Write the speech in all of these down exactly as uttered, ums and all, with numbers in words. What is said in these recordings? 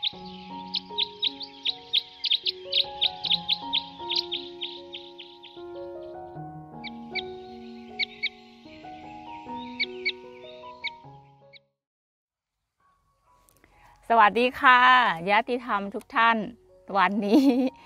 สวัสดีค่ะญาติธรรมทุกท่านวันนี้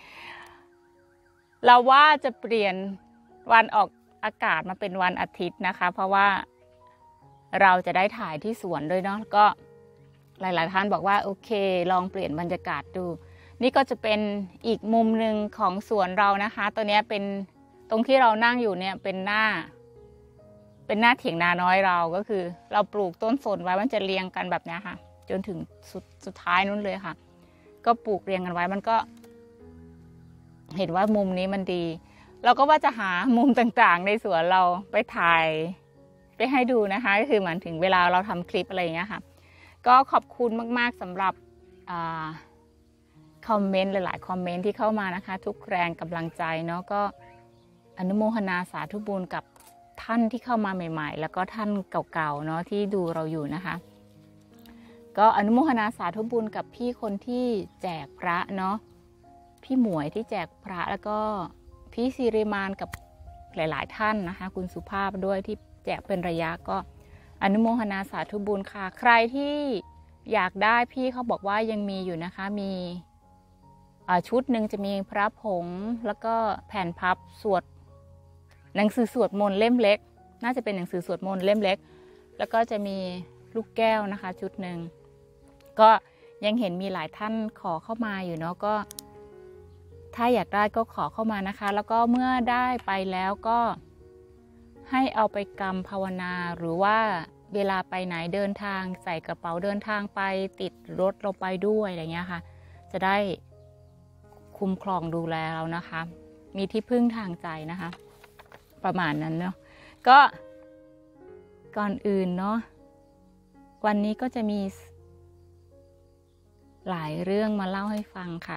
เราว่าจะเปลี่ยนวันออกอากาศมาเป็นวันอาทิตย์นะคะเพราะว่าเราจะได้ถ่ายที่สวนด้วยเนาะก็หลายๆท่านบอกว่าโอเคลองเปลี่ยนบรรยากาศดูนี่ก็จะเป็นอีกมุมหนึ่งของสวนเรานะคะตัวนี้เป็นตรงที่เรานั่งอยู่เนี่ยเป็นหน้าเป็นหน้าเถียงนาน้อยเราก็คือเราปลูกต้นสนไว้มันจะเรียงกันแบบนี้ค่ะจนถึงสุดสุดท้ายนู้นเลยค่ะก็ปลูกเรียงกันไว้มันก็เห็นว่ามุมนี้มันดีเราก็ว่าจะหามุมต่างๆในสวนเราไปถ่ายไปให้ดูนะคะก็คือเหมือนถึงเวลาเราทำคลิปอะไรอย่างเงี้ยค่ะก็ขอบคุณมากๆสำหรับคอมเมนต์หลายๆคอมเมนต์ที่เข้ามานะคะทุกแรงกำลังใจเนาะก็อนุโมทนาสาธุบุญกับท่านที่เข้ามาใหม่ๆแล้วก็ท่านเก่าๆเนาะที่ดูเราอยู่นะคะก็อนุโมทนาสาธุบุญกับพี่คนที่แจกพระเนาะพี่หมวยที่แจกพระแล้วก็พี่สิริมานกับหลายๆท่านนะคะคุณสุภาพด้วยที่แจกเป็นระยะก็อนุโมทนาสาธุบุญค่ะใครที่อยากได้พี่เขาบอกว่ายังมีอยู่นะคะมีชุดหนึ่งจะมีพระผงแล้วก็แผ่นพับสวดหนังสือสวดมนต์เล่มเล็กน่าจะเป็นหนังสือสวดมนต์เล่มเล็กแล้วก็จะมีลูกแก้วนะคะชุดหนึ่งก็ยังเห็นมีหลายท่านขอเข้ามาอยู่เนาะก็ถ้าอยากได้ก็ขอเข้ามานะคะแล้วก็เมื่อได้ไปแล้วก็ให้เอาไปกำภาวนาหรือว่าเวลาไปไหนเดินทางใส่กระเป๋าเดินทางไปติดรถเราไปด้วยอะไรเงี้ยค่ะจะได้คุ้มครองดูแลเรานะคะมีที่พึ่งทางใจนะคะประมาณนั้นเนาะก็ก่อนอื่นเนาะวันนี้ก็จะมีหลายเรื่องมาเล่าให้ฟังค่ะ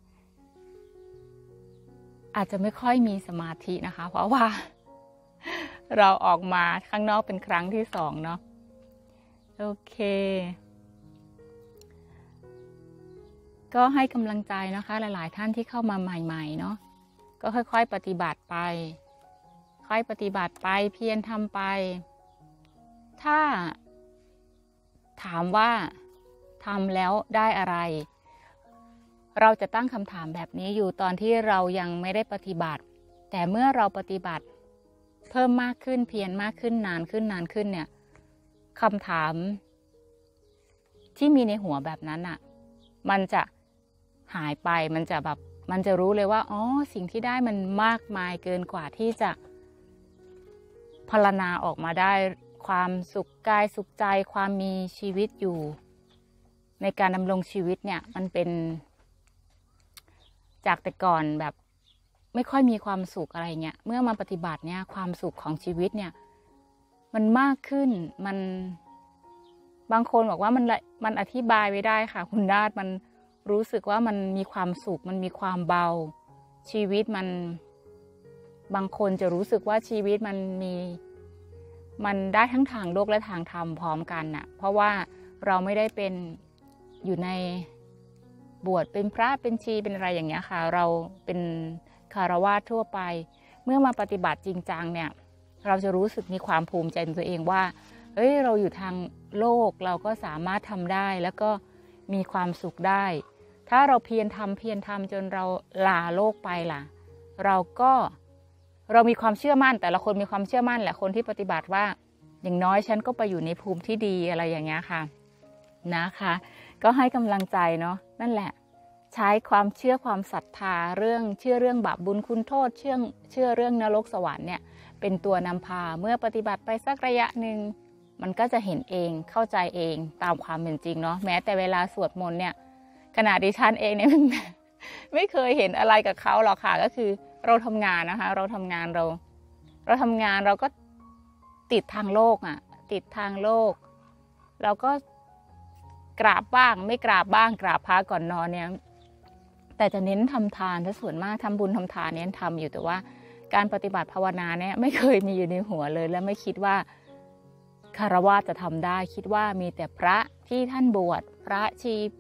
อาจจะไม่ค่อยมีสมาธินะคะเพราะว่าเราออกมาข้างนอกเป็นครั้งที่สองเนาะโอเคก็ให้กำลังใจนะคะหลายๆท่านที่เข้ามาใหม่ๆเนาะก็ค่อยๆปฏิบัติไปค่อยปฏิบัติไปเพียรทำไปถ้าถามว่าทำแล้วได้อะไรเราจะตั้งคำถามแบบนี้อยู่ตอนที่เรายังไม่ได้ปฏิบัติแต่เมื่อเราปฏิบัติเพิ่มมากขึ้นเพียรมากขึ้นนานขึ้นนานขึ้นเนี่ยคำถามที่มีในหัวแบบนั้นอ่ะมันจะหายไปมันจะแบบมันจะรู้เลยว่าอ๋อสิ่งที่ได้มันมากมายเกินกว่าที่จะพรรณนาออกมาได้ความสุขกายสุขใจความมีชีวิตอยู่ในการดำรงชีวิตเนี่ยมันเป็นจากแต่ก่อนแบบไม่ค่อยมีความสุขอะไรเงี้ยเมื่อมาปฏิบัติเนี่ยความสุขของชีวิตเนี่ยมันมากขึ้นมันบางคนบอกว่ามันมันอธิบายไม่ได้ค่ะคุณนาฏมันรู้สึกว่ามันมีความสุขมันมีความเบาชีวิตมันบางคนจะรู้สึกว่าชีวิตมันมีมันได้ทั้งทางโลกและทางธรรมพร้อมกันน่ะเพราะว่าเราไม่ได้เป็นอยู่ในบวชเป็นพระเป็นชีเป็นอะไรอย่างเงี้ยค่ะเราเป็นคฤหัสถ์ทั่วไปเมื่อมาปฏิบัติจริงจังเนี่ยเราจะรู้สึกมีความภูมิใจในตัวเองว่าเฮ้ยเราอยู่ทางโลกเราก็สามารถทำได้แล้วก็มีความสุขได้ถ้าเราเพียรทำเพียรทำจนเราลาโลกไปล่ะเราก็เรามีความเชื่อมั่นแต่ละคนมีความเชื่อมั่นแหละคนที่ปฏิบัติว่าอย่างน้อยฉันก็ไปอยู่ในภูมิที่ดีอะไรอย่างเงี้ยค่ะนะคะก็ให้กำลังใจเนาะนั่นแหละใช้ความเชื่อความศรัทธาเรื่องเชื่อเรื่องบาปบุญคุณโทษเชื่อเชื่อเรื่องนรกสวรรค์เนี่ยเป็นตัวนำพาเมื่อปฏิบัติไปสักระยะหนึ่งมันก็จะเห็นเองเข้าใจเองตามความเป็นจริงเนาะแม้แต่เวลาสวดมนต์เนี่ยขณะดิฉันเองเนี่ย ไม่เคยเห็นอะไรกับเขาหรอกค่ะก็คือเราทำงานนะคะเราทำงานเราเราทำงานเราก็ติดทางโลกอ่ะติดทางโลกเราก็กราบบ้างไม่กราบบ้างกราบพระก่อนนอนเนี่ยแต่จะเน้นทำทานถ้าส่วนมากทำบุญทำทานเนี่ยทำอยู่แต่ว่าการปฏิบัติภาวนาเนี่ยไม่เคยมีอยู่ในหัวเลยและไม่คิดว่าคฤหัสถ์จะทำได้คิดว่ามีแต่พระที่ท่านบวชพระชี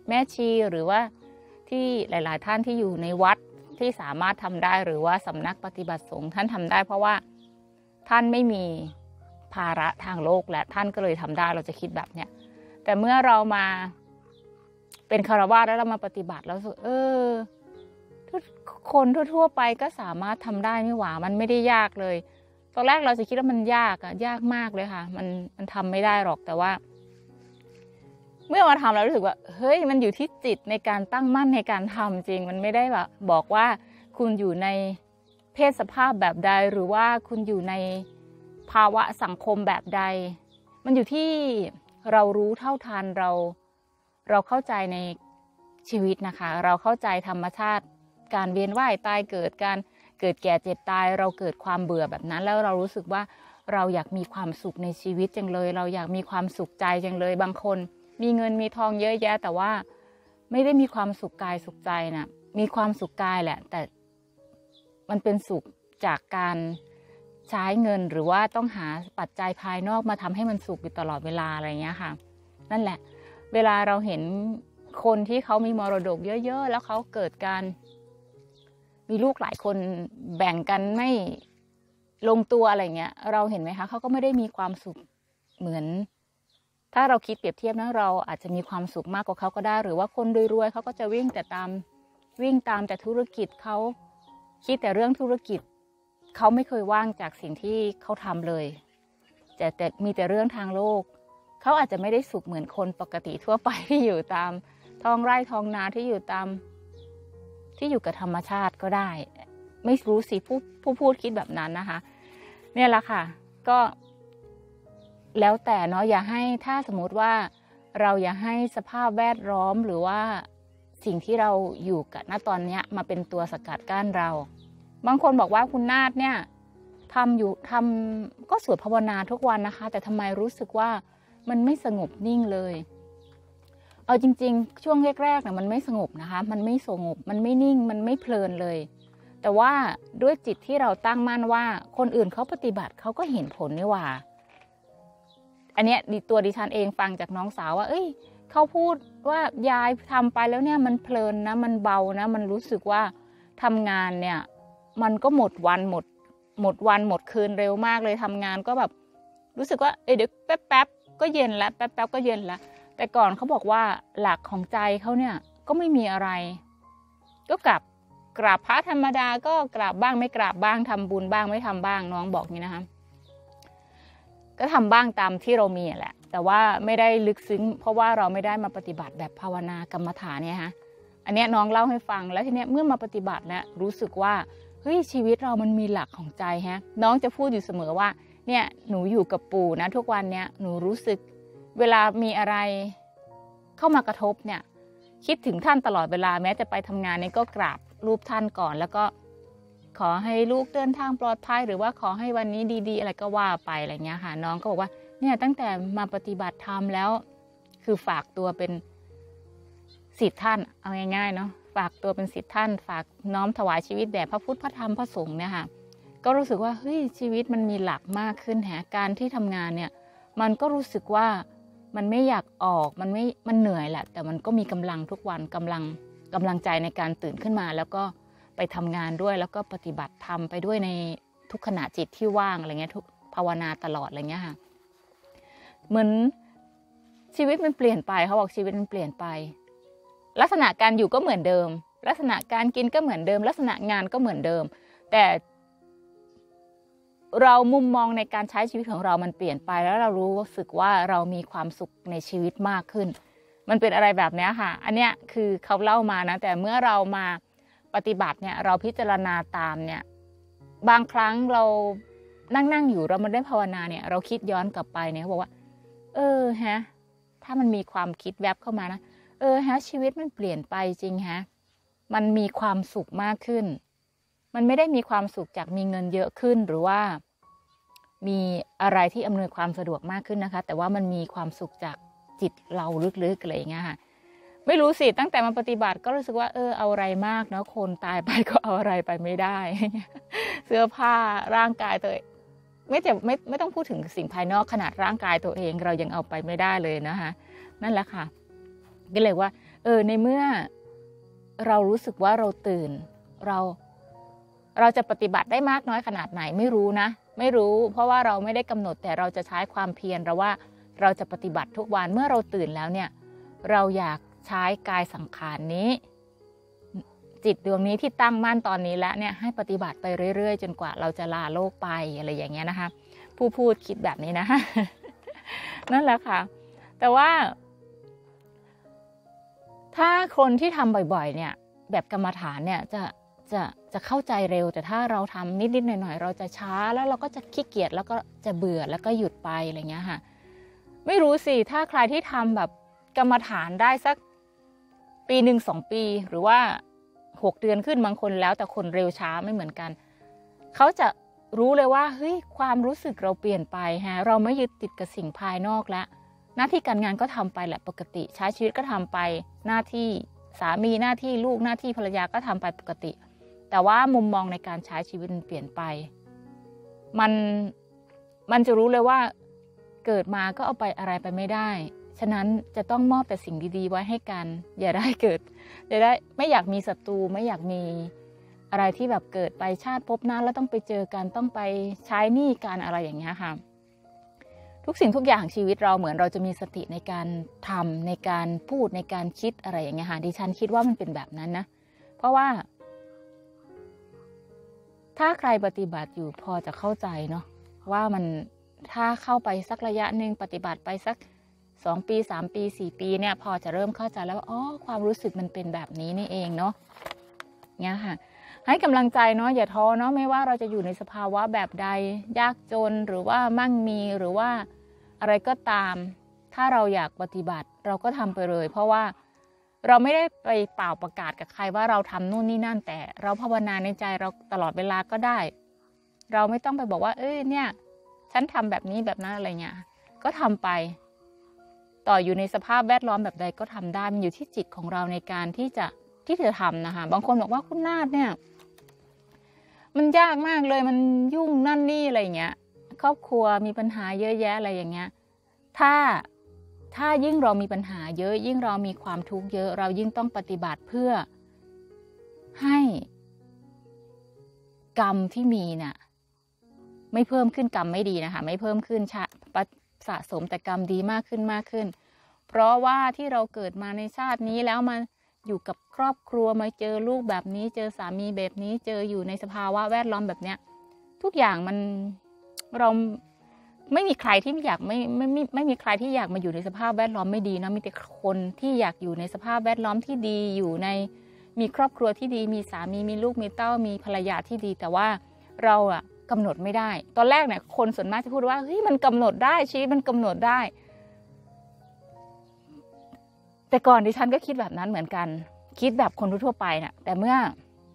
แม่ชีหรือว่าที่หลายๆท่านที่อยู่ในวัดที่สามารถทำได้หรือว่าสำนักปฏิบัติสงฆ์ท่านทำได้เพราะว่าท่านไม่มีภาระทางโลกและท่านก็เลยทำได้เราจะคิดแบบเนี้ยแต่เมื่อเรามาเป็นฆราวาสแล้วเรามาปฏิบัติแล้วเออคนทั่วๆไปก็สามารถทำได้ไม่หว่ามันไม่ได้ยากเลยตอนแรกเราจะคิดว่ามันยากอะยากมากเลยค่ะมันมันทำไม่ได้หรอกแต่ว่าเมื่อมาทำแล้วรู้สึกว่าเฮ้ยมันอยู่ที่จิตในการตั้งมั่นในการทำจริงมันไม่ได้แบบบอกว่าคุณอยู่ในเพศสภาพแบบใดหรือว่าคุณอยู่ในภาวะสังคมแบบใดมันอยู่ที่เรารู้เท่าทันเราเราเข้าใจในชีวิตนะคะเราเข้าใจธรรมชาติการเวียนว่ายตายเกิดการเกิดแก่เจ็บตายเราเกิดความเบื่อแบบนั้นแล้วเรารู้สึกว่าเราอยากมีความสุขในชีวิตจังเลยเราอยากมีความสุขใจจังเลยบางคนมีเงินมีทองเยอะแยะแต่ว่าไม่ได้มีความสุขกายสุขใจนะมีความสุขกายแหละแต่มันเป็นสุขจากการใช้เงินหรือว่าต้องหาปัจจัยภายนอกมาทำให้มันสุขอยู่ตลอดเวลาอะไรเงี้ยค่ะนั่นแหละเวลาเราเห็นคนที่เขามีมรดกเยอะๆแล้วเขาเกิดการมีลูกหลายคนแบ่งกันไม่ลงตัวอะไรเงี้ยเราเห็นไหมคะเขาก็ไม่ได้มีความสุขเหมือนถ้าเราคิดเปรียบเทียบนะเราอาจจะมีความสุขมากกว่าเขาก็ได้หรือว่าคนรวยๆเขาก็จะวิ่งแต่ตามวิ่งตามแต่ธุรกิจเขาคิดแต่เรื่องธุรกิจเขาไม่เคยว่างจากสิ่งที่เขาทำเลยแต่แต่มีแต่เรื่องทางโลกเขาอาจจะไม่ได้สุขเหมือนคนปกติทั่วไปที่อยู่ตามท้องไร่ท้องนาที่อยู่ตามที่อยู่กับธรรมชาติก็ได้ไม่รู้สิผู้ผู้พูดคิดแบบนั้นนะคะเนี่ยแหละค่ะก็แล้วแต่เนาะอย่าให้ถ้าสมมติว่าเราอย่าให้สภาพแวดล้อมหรือว่าสิ่งที่เราอยู่กับณตอนนี้มาเป็นตัวสกัดกั้นเราบางคนบอกว่าคุณนาฏเนี่ยทำอยู่ทำก็สวดภาวนาทุกวันนะคะแต่ทำไมรู้สึกว่ามันไม่สงบนิ่งเลยเอาจริงๆช่วงแรกๆเนี่ยมันไม่สงบนะคะมันไม่สงบมันไม่นิ่งมันไม่เพลินเลยแต่ว่าด้วยจิตที่เราตั้งมั่นว่าคนอื่นเขาปฏิบัติเขาก็เห็นผลนี่หว่าอันเนี้ยตัวดิฉันเองฟังจากน้องสาวว่าเอ้ยเขาพูดว่ายายทำไปแล้วเนี่ยมันเพลินนะมันเบานะมันรู้สึกว่าทำงานเนี่ยมันก็หมดวันหมดหมดวันหมดคืนเร็วมากเลยทำงานก็แบบรู้สึกว่าเอ้ยเดี๋ยวแป๊บแป๊บก็เย็นแล้วแป๊บแป๊บก็เย็นแล้วแต่ก่อนเขาบอกว่าหลักของใจเขาเนี่ยก็ไม่มีอะไรก็กลับกราบพระธรรมดาก็กราบบ้างไม่กราบบ้างทำบุญบ้างไม่ทำบ้างน้องบอกนี้นะคะก็ทำบ้างตามที่เรามีแหละแต่ว่าไม่ได้ลึกซึ้งเพราะว่าเราไม่ได้มาปฏิบัติแบบภาวนากรรมฐานเนี่ยฮะอันนี้น้องเล่าให้ฟังแล้วทีเนี้ยเมื่อมาปฏิบัติแล้วรู้สึกว่าเฮ้ยชีวิตเรามันมีหลักของใจฮะน้องจะพูดอยู่เสมอว่าเนี่ยหนูอยู่กับปู่นะทุกวันเนี้ยหนูรู้สึกเวลามีอะไรเข้ามากระทบเนี่ยคิดถึงท่านตลอดเวลาแม้จะไปทำงานนี่ก็กราบรูปท่านก่อนแล้วก็ขอให้ลูกเดินทางปลอดภัยหรือว่าขอให้วันนี้ดีๆอะไรก็ว่าไปอะไรเงี้ยค่ะน้องก็บอกว่าเนี่ยตั้งแต่มาปฏิบัติธรรมแล้วคือฝากตัวเป็นศิษย์ท่านเอาง่ายๆเนาะฝากตัวเป็นศิษย์ท่านฝากน้อมถวายชีวิตแด่พระพุทธพระธรรมพระสงฆ์เนี่ยค่ะก็รู้สึกว่าเฮ้ยชีวิตมันมีหลักมากขึ้นแฮะการที่ทำงานเนี่ยมันก็รู้สึกว่ามันไม่อยากออกมันไม่มันเหนื่อยแหละแต่มันก็มีกำลังทุกวันกำลังกำลังใจในการตื่นขึ้นมาแล้วก็ไปทำงานด้วยแล้วก็ปฏิบัติธรรมไปด้วยในทุกขณะจิตที่ว่างอะไรเงี้ยทุกภาวนาตลอดอะไรเงี้ยค่ะเหมือนชีวิตมันเปลี่ยนไปเขาบอกชีวิตมันเปลี่ยนไปลักษณะการอยู่ก็เหมือนเดิมลักษณะการกินก็เหมือนเดิมลักษณะงานก็เหมือนเดิมแต่เรามุมมองในการใช้ชีวิตของเรามันเปลี่ยนไปแล้วเรารู้สึกว่าเรามีความสุขในชีวิตมากขึ้นมันเป็นอะไรแบบนี้ค่ะอันเนี้ยคือเขาเล่ามานะแต่เมื่อเรามาปฏิบัติเนี่ยเราพิจารณาตามเนี่ยบางครั้งเรานั่งนั่งอยู่เราไม่ได้ภาวนาเนี่ยเราคิดย้อนกลับไปเนี่ยเขาบอกว่าเออฮะถ้ามันมีความคิดแวบเข้ามานะเออฮะชีวิตมันเปลี่ยนไปจริงฮะมันมีความสุขมากขึ้นมันไม่ได้มีความสุขจากมีเงินเยอะขึ้นหรือว่ามีอะไรที่อำนวยความสะดวกมากขึ้นนะคะแต่ว่ามันมีความสุขจากจิตเราลึกๆอะไรอย่างเงี้ยค่ะไม่รู้สิตั้งแต่มาปฏิบัติก็รู้สึกว่าเออเอาอะไรมากเนาะคนตายไปก็เอาอะไรไปไม่ได้ เสื้อผ้าร่างกายตัวเองไม่แต่ไม่ไม่ต้องพูดถึงสิ่งภายนอกขนาดร่างกายตัวเองเรายังเอาไปไม่ได้เลยนะคะนั่นแหละค่ะก็เลยว่าเออในเมื่อเรารู้สึกว่าเราตื่นเราเราจะปฏิบัติได้มากน้อยขนาดไหนไม่รู้นะไม่รู้เพราะว่าเราไม่ได้กำหนดแต่เราจะใช้ความเพียรเราว่าเราจะปฏิบัติทุกวันเมื่อเราตื่นแล้วเนี่ยเราอยากใช้กายสังขารนี้จิตดวงนี้ที่ตั้งมั่นตอนนี้แล้วเนี่ยให้ปฏิบัติไปเรื่อยๆจนกว่าเราจะลาโลกไปอะไรอย่างเงี้ยนะคะผู้พูดคิดแบบนี้นะ นั่นแหละค่ะแต่ว่าถ้าคนที่ทำบ่อยๆเนี่ยแบบกรรมฐานเนี่ยจะจะจะเข้าใจเร็วแต่ถ้าเราทำนิดๆหน่อยๆเราจะช้าแล้วเราก็จะขี้เกียจแล้วก็จะเบื่อแล้วก็หยุดไปอะไรเงี้ยค่ะไม่รู้สิถ้าใครที่ทำแบบกรรมฐานได้สักปีหนึ่งสองปีหรือว่าหกเดือนขึ้นบางคนแล้วแต่คนเร็วช้าไม่เหมือนกันเขาจะรู้เลยว่าเฮ้ยความรู้สึกเราเปลี่ยนไปฮะเราไม่ยึดติดกับสิ่งภายนอกแล้วหน้าที่การงานก็ทำไปแหละปกติใช้ชีวิตก็ทำไปหน้าที่สามีหน้าที่ลูกหน้าที่ภรรยาก็ทำไปปกติแต่ว่ามุมมองในการใช้ชีวิตมันเปลี่ยนไปมันมันจะรู้เลยว่าเกิดมาก็เอาไปอะไรไปไม่ได้ฉะนั้นจะต้องมอบแต่สิ่งดีๆไว้ให้กันอย่าได้เกิดอย่าได้ไม่อยากมีศัตรูไม่อยากมีอะไรที่แบบเกิดไปชาติภพหน้าแล้วต้องไปเจอกันต้องไปใช้หนี้กันอะไรอย่างเงี้ยค่ะทุกสิ่งทุกอย่างชีวิตเราเหมือนเราจะมีสติในการทำในการพูดในการคิดอะไรอย่างเงี้ยค่ะดิฉันคิดว่ามันเป็นแบบนั้นนะเพราะว่าถ้าใครปฏิบัติอยู่พอจะเข้าใจเนาะว่ามันถ้าเข้าไปสักระยะหนึ่งปฏิบัติไปสักสองปีสามปีสี่ปีเนี่ยพอจะเริ่มเข้าใจแล้วว่าอ๋อความรู้สึกมันเป็นแบบนี้นี่เองเนาะเนี่ยค่ะให้กำลังใจเนาะอย่าท้อเนาะไม่ว่าเราจะอยู่ในสภาวะแบบใดยากจนหรือว่ามั่งมีหรือว่าอะไรก็ตามถ้าเราอยากปฏิบัติเราก็ทำไปเลยเพราะว่าเราไม่ได้ไปเป่าประกาศกับใครว่าเราทำนู่นนี่นั่นแต่เราภาวนาในใจเราตลอดเวลาก็ได้เราไม่ต้องไปบอกว่าเอ้ยเนี่ยฉันทำแบบนี้แบบนั้นอะไรเงี้ยก็ทำไปต่ออยู่ในสภาพแวดล้อมแบบใดก็ทำได้มันอยู่ที่จิตของเราในการที่จะที่จะทำนะคะบางคนบอกว่าคุณนาฏเนี่ยมันยากมากเลยมันยุ่งนั่นนี่อะไรเงี้ยครอบครัวมีปัญหาเยอะแยะอะไรอย่างเงี้ยถ้าถ้ายิ่งเรามีปัญหาเยอะยิ่งเรามีความทุกข์เยอะเรายิ่งต้องปฏิบัติเพื่อให้กรรมที่มีน่ะไม่เพิ่มขึ้นกรรมไม่ดีนะคะไม่เพิ่มขึ้นสะสมแต่กรรมดีมากขึ้นมากขึ้นเพราะว่าที่เราเกิดมาในชาตินี้แล้วมาอยู่กับครอบครัวมาเจอลูกแบบนี้เจอสามีแบบนี้เจออยู่ในสภาวะแวดล้อมแบบเนี้ยทุกอย่างมันเราไม่มีใครที่อยากไม่ไม่ไม่ไม่มีใครที่อยากมาอยู่ในสภาพแวดล้อมไม่ดีนะมีแต่คนที่อยากอยู่ในสภาพแวดล้อมที่ดีอยู่ในมีครอบครัวที่ดีมีสามีมีลูกมีเต้ามีภรรยาที่ดีแต่ว่าเราอะกำหนดไม่ได้ตอนแรกเนี่ยคนส่วนมากจะพูดว่าเฮ้ยมันกำหนดได้ชีวิตมันกำหนดได้แต่ก่อนดิฉันก็คิดแบบนั้นเหมือนกันคิดแบบคนทั่วไปน่ะแต่เมื่อ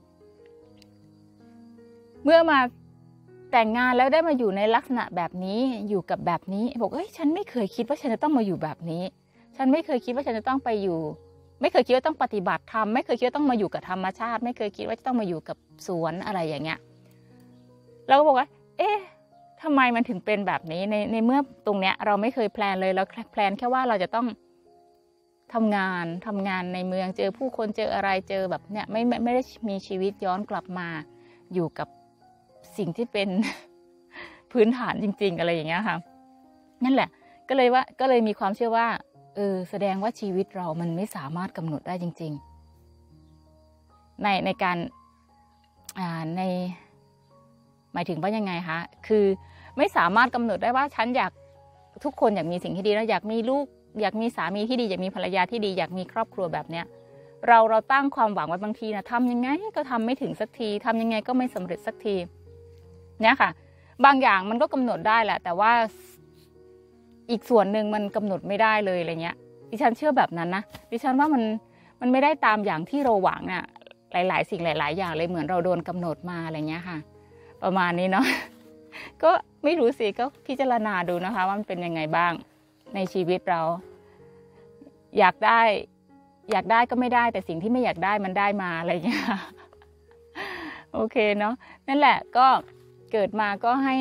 เมื่อมาแต่งงานแล้วได้มาอยู่ในลักษณะแบบนี้อยู่กับแบบนี้บอกเอ้ยฉันไม่เคยคิดว่าฉันจะต้องมาอยู่แบบนี้ฉันไม่เคยคิดว่าฉันจะต้องไปอยู่ไม่เคยคิดว่าต้องปฏิบัติธรรมไม่เคยคิดว่าต้องมาอยู่กับธรรมชาติไม่เคยคิดว่าจะต้องมาอยู่กับสวนอะไรอย่างเงี้ยเราก็บอกว่าเอ๊ะทำไมมันถึงเป็นแบบนี้ในในเมื่อตรงเนี้ยเราไม่เคยแพลนเลยเราแพลนแค่ว่าเราจะต้องทำงานทำงานในเมืองเจอผู้คนเจออะไรเจอแบบเนี้ยไม่ไม่ไม่ได้มีชีวิตย้อนกลับมาอยู่กับสิ่งที่เป็นพื้นฐานจริงๆอะไรอย่างเงี้ยค่ะนั่นแหละก็เลยว่าก็เลยมีความเชื่อว่าเออแสดงว่าชีวิตเรามันไม่สามารถกำหนดได้จริงๆในในการอ่าในหมายถึงว่ายังไงคะคือไม่สามารถกำหนดได้ว่าฉันอยากทุกคนอยากมีสิ่งที่ดีแล้วอยากมีลูกอยากมีสามีที่ดีอยากมีภรรยาที่ดีอยากมีครอบครัวแบบเนี้ยเราเราตั้งความหวังไว้บางทีนะทำยังไงก็ทำไม่ถึงสักทีทำยังไงก็ไม่สำเร็จสักทีเนี่ยค่ะบางอย่างมันก็กำหนดได้แหละแต่ว่าอีกส่วนหนึ่งมันกำหนดไม่ได้เลยอะไรเงี้ยดิฉันเชื่อแบบนั้นนะดิฉันว่ามันมันไม่ได้ตามอย่างที่เราหวังอ่ะหลายๆสิ่งหลายๆอย่างเลยเหมือนเราโดนกำหนดมาอะไรเงี้ยค่ะประมาณนี้เนาะก็ไม่รู้สิก็พิจารณาดูนะคะว่ามันเป็นยังไงบ้างในชีวิตเราอยากได้อยากได้ก็ไม่ได้แต่สิ่งที่ไม่อยากได้มันได้มาอะไรเงี้ยโอเคเนาะนั่นแหละก็เกิดมาก็ให้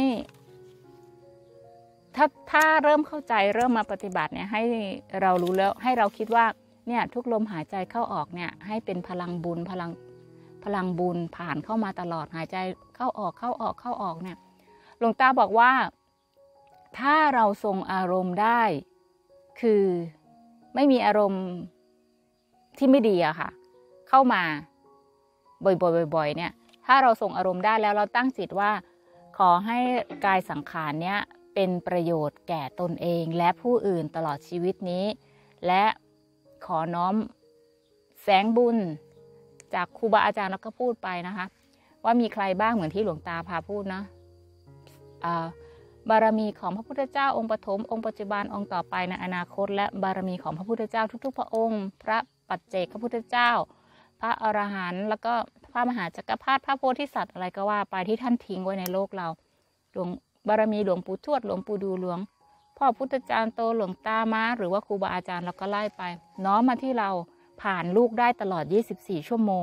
ถ้าถ้าเริ่มเข้าใจเริ่มมาปฏิบัติเนี่ยให้เรารู้แล้วให้เราคิดว่าเนี่ยทุกลมหายใจเข้าออกเนี่ยให้เป็นพลังบุญพลังพลังบุญผ่านเข้ามาตลอดหายใจเข้าออกเข้าออกเข้าออกเนี่ยหลวงตาบอกว่าถ้าเราทรงอารมณ์ได้คือไม่มีอารมณ์ที่ไม่ดีอะค่ะเข้ามาบ่อยๆบ่อยๆเนี่ยถ้าเราทรงอารมณ์ได้แล้วเราตั้งจิตว่าขอให้กายสังขารเนี้ยเป็นประโยชน์แก่ตนเองและผู้อื่นตลอดชีวิตนี้และขอน้อมแสงบุญจากครูบาอาจารย์แล้วก็พูดไปนะคะว่ามีใครบ้างเหมือนที่หลวงตาพาพูดนะบารมีของพระพุทธเจ้าองค์ปฐมองค์ปัจจุบันองค์ต่อไปในอนาคตและบารมีของพระพุทธเจ้าทุกๆพระองค์พระปัจเจกพระพุทธเจ้าพระอรหันต์แล้วก็พระมหาจักรพรรดิพระโพธิสัตว์อะไรก็ว่าไปที่ท่านทิ้งไว้ในโลกเราหลวงบารมีหลวงปู่ทวดหลวงปู่ดูหลวงพ่อพุทธจารย์โตหลวงตามาหรือว่าครูบาอาจารย์เราก็ไล่ไปน้อมมาที่เราผ่านลูกได้ตลอดยี่สิบสี่ชั่วโมง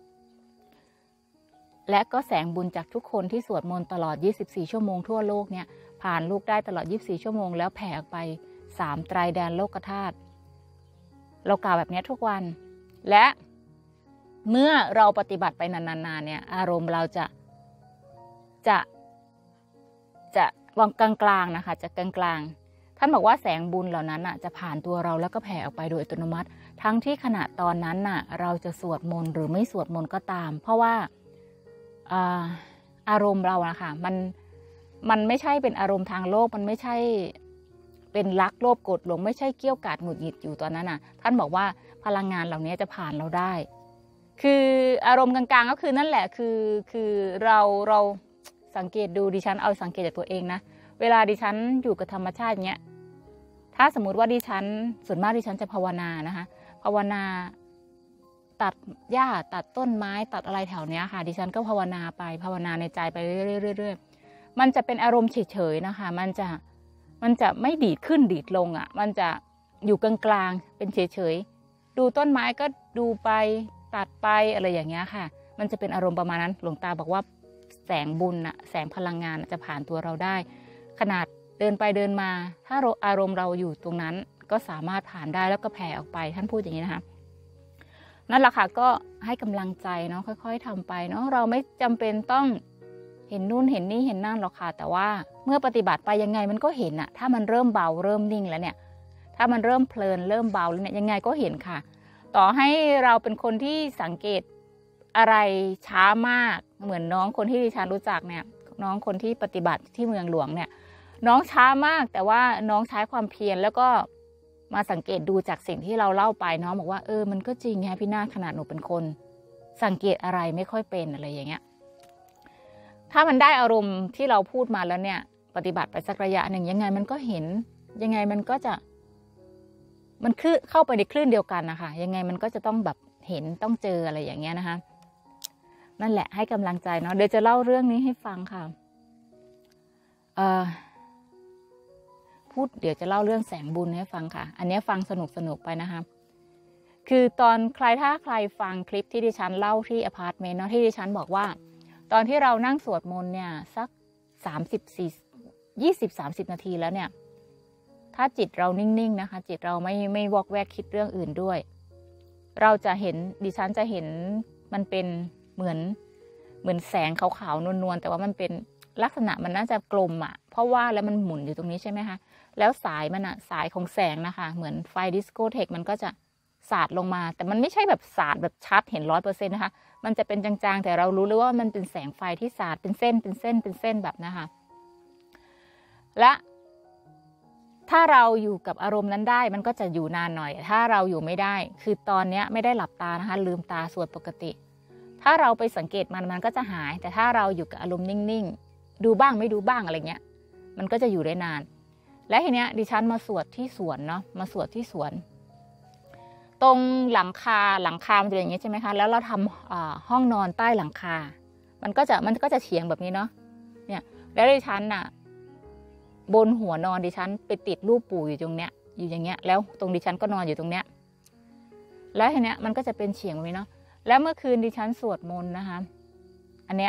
และก็แสงบุญจากทุกคนที่สวดมนต์ตลอดยี่สิบสี่ชั่วโมงทั่วโลกเนี่ยผ่านลูกได้ตลอดยี่สิบสี่ชั่วโมงแล้วแผ่ออกไปสามไตรแดนโลกธาตุเรากล่าวแบบนี้ทุกวันและเมื่อเราปฏิบัติไปนานๆเนี่ยอารมณ์เราจะจะจะวางกลางๆนะคะจะกลางๆท่านบอกว่าแสงบุญเหล่านั้นน่ะจะผ่านตัวเราแล้วก็แผ่ออกไปโดยอัตโนมัติทั้งที่ขณะตอนนั้นน่ะเราจะสวดมนต์หรือไม่สวดมนต์ก็ตามเพราะว่าอาอารมณ์เรานะคะมันมันไม่ใช่เป็นอารมณ์ทางโลกมันไม่ใช่เป็นรักโลภโกรธหลงไม่ใช่เกี้ยวกาดหงุดหงิดอยู่ตอนนั้นน่ะท่านบอกว่าพลังงานเหล่านี้จะผ่านเราได้คืออารมณ์กลางๆก็คือนั่นแหละคือคือเราเราสังเกตดูดิฉันเอาสังเกตจากตัวเองนะเวลาดิฉันอยู่กับธรรมชาติเนี้ยถ้าสมมุติว่าดิฉันส่วนมากดิฉันจะภาวนานะคะภาวนาตัดหญ้าตัดต้นไม้ตัดอะไรแถวเนี้ยค่ะดิฉันก็ภาวนาไปภาวนาในใจไปเรื่อยๆมันจะเป็นอารมณ์เฉยๆนะคะมันจะมันจะไม่ดีดขึ้นดีดลงอ่ะมันจะอยู่กลางๆเป็นเฉยๆดูต้นไม้ก็ดูไปตัดไปอะไรอย่างเงี้ยค่ะมันจะเป็นอารมณ์ประมาณนั้นหลวงตาบอกว่าแสงบุญอะแสงพลังงานจะผ่านตัวเราได้ขนาดเดินไปเดินมาถ้าอารมณ์เราอยู่ตรงนั้นก็สามารถผ่านได้แล้วก็แผ่ออกไปท่านพูดอย่างนี้นะคะนั่นแหละค่ะก็ให้กำลังใจเนาะค่อยๆทำไปเนาะเราไม่จำเป็นต้องเห็นนู่นเห็นนี่เห็นนั่นหรอกค่ะแต่ว่าเมื่อปฏิบัติไปยังไงมันก็เห็นอะถ้ามันเริ่มเบาเริ่มนิ่งแล้วเนี่ยถ้ามันเริ่มเพลินเริ่มเบาแล้วเนี่ยยังไงก็เห็นค่ะต่อให้เราเป็นคนที่สังเกตอะไรช้ามากเหมือนน้องคนที่ดิฉันรู้จักเนี่ยน้องคนที่ปฏิบัติที่เมืองหลวงเนี่ยน้องช้ามากแต่ว่าน้องใช้ความเพียรแล้วก็มาสังเกตดูจากสิ่งที่เราเล่าไปน้องบอกว่าเออมันก็จริงไงพี่นาถขนาดหนูเป็นคนสังเกตอะไรไม่ค่อยเป็นอะไรอย่างเงี้ยถ้ามันได้อารมณ์ที่เราพูดมาแล้วเนี่ยปฏิบัติไปสักระยะหนึ่งยังไงมันก็เห็นยังไงมันก็จะมันคลื่นเข้าไปในคลื่นเดียวกันนะคะยังไงมันก็จะต้องแบบเห็นต้องเจออะไรอย่างเงี้ยนะคะนั่นแหละให้กำลังใจเนาะเดี๋ยวจะเล่าเรื่องนี้ให้ฟังค่ะเอ่อพูดเดี๋ยวจะเล่าเรื่องแสงบุญให้ฟังค่ะอันนี้ฟังสนุกสนุกไปนะคะคือตอนใครถ้าใครฟังคลิปที่ดิฉันเล่าที่อพาร์ตเมนต์เนาะที่ดิฉันบอกว่าตอนที่เรานั่งสวดมนต์เนี่ยสักสามสิบสี่ยี่สิบสามสิบนาทีแล้วเนี่ยถ้าจิตเรานิ่งๆนะคะจิตเราไม่ไม่วอกแวกคิดเรื่องอื่นด้วยเราจะเห็นดิฉันจะเห็นมันเป็นเหมือนเหมือนแสงขาวๆนวลๆแต่ว่ามันเป็นลักษณะมันน่าจะกลมอ่ะเพราะว่าแล้วมันหมุนอยู่ตรงนี้ใช่ไหมคะแล้วสายมันอ่ะสายของแสงนะคะเหมือนไฟดิสโกเทคมันก็จะสาดลงมาแต่มันไม่ใช่แบบสาดแบบชัดเห็นร้อยเปอร์เซ็นต์นะคะมันจะเป็นจางๆแต่เรารู้เลยว่ามันเป็นแสงไฟที่สาดเป็นเส้นเป็นเส้นเป็นเส้นแบบนะคะและถ้าเราอยู่กับอารมณ์นั้นได้มันก็จะอยู่นานหน่อยถ้าเราอยู่ไม่ได้คือตอนนี้ไม่ได้หลับตานะคะลืมตาสวดปกติถ้าเราไปสังเกตมันมันก็จะหายแต่ถ้าเราอยู่กับอารมณ์นิ่งๆดูบ้างไม่ดูบ้างอะไรเงี้ยมันก็จะอยู่ได้นานและทีเนี้ยดิฉันมาสวดที่สวนเนาะมาสวดที่สวนตรงหลังคาหลังคามันจะอย่างนี้ใช่ไหมคะแล้วเราทำห้องนอนใต้หลังคามันก็จะมันก็จะเฉียงแบบนี้เนาะเนี่ยแล้วดิฉันน่ะบนหัวนอนดิฉันไปติดรูปปู่อยู่ตรงเนี้ยอยู่อย่างเงี้ยแล้วตรงดิฉันก็นอนอยู่ตรงเนี้ยแล้วทีเนี้ยมันก็จะเป็นเฉียงแบบนี้เนาะแล้วเมื่อคืนดิฉันสวดมนต์นะคะอันเนี้ย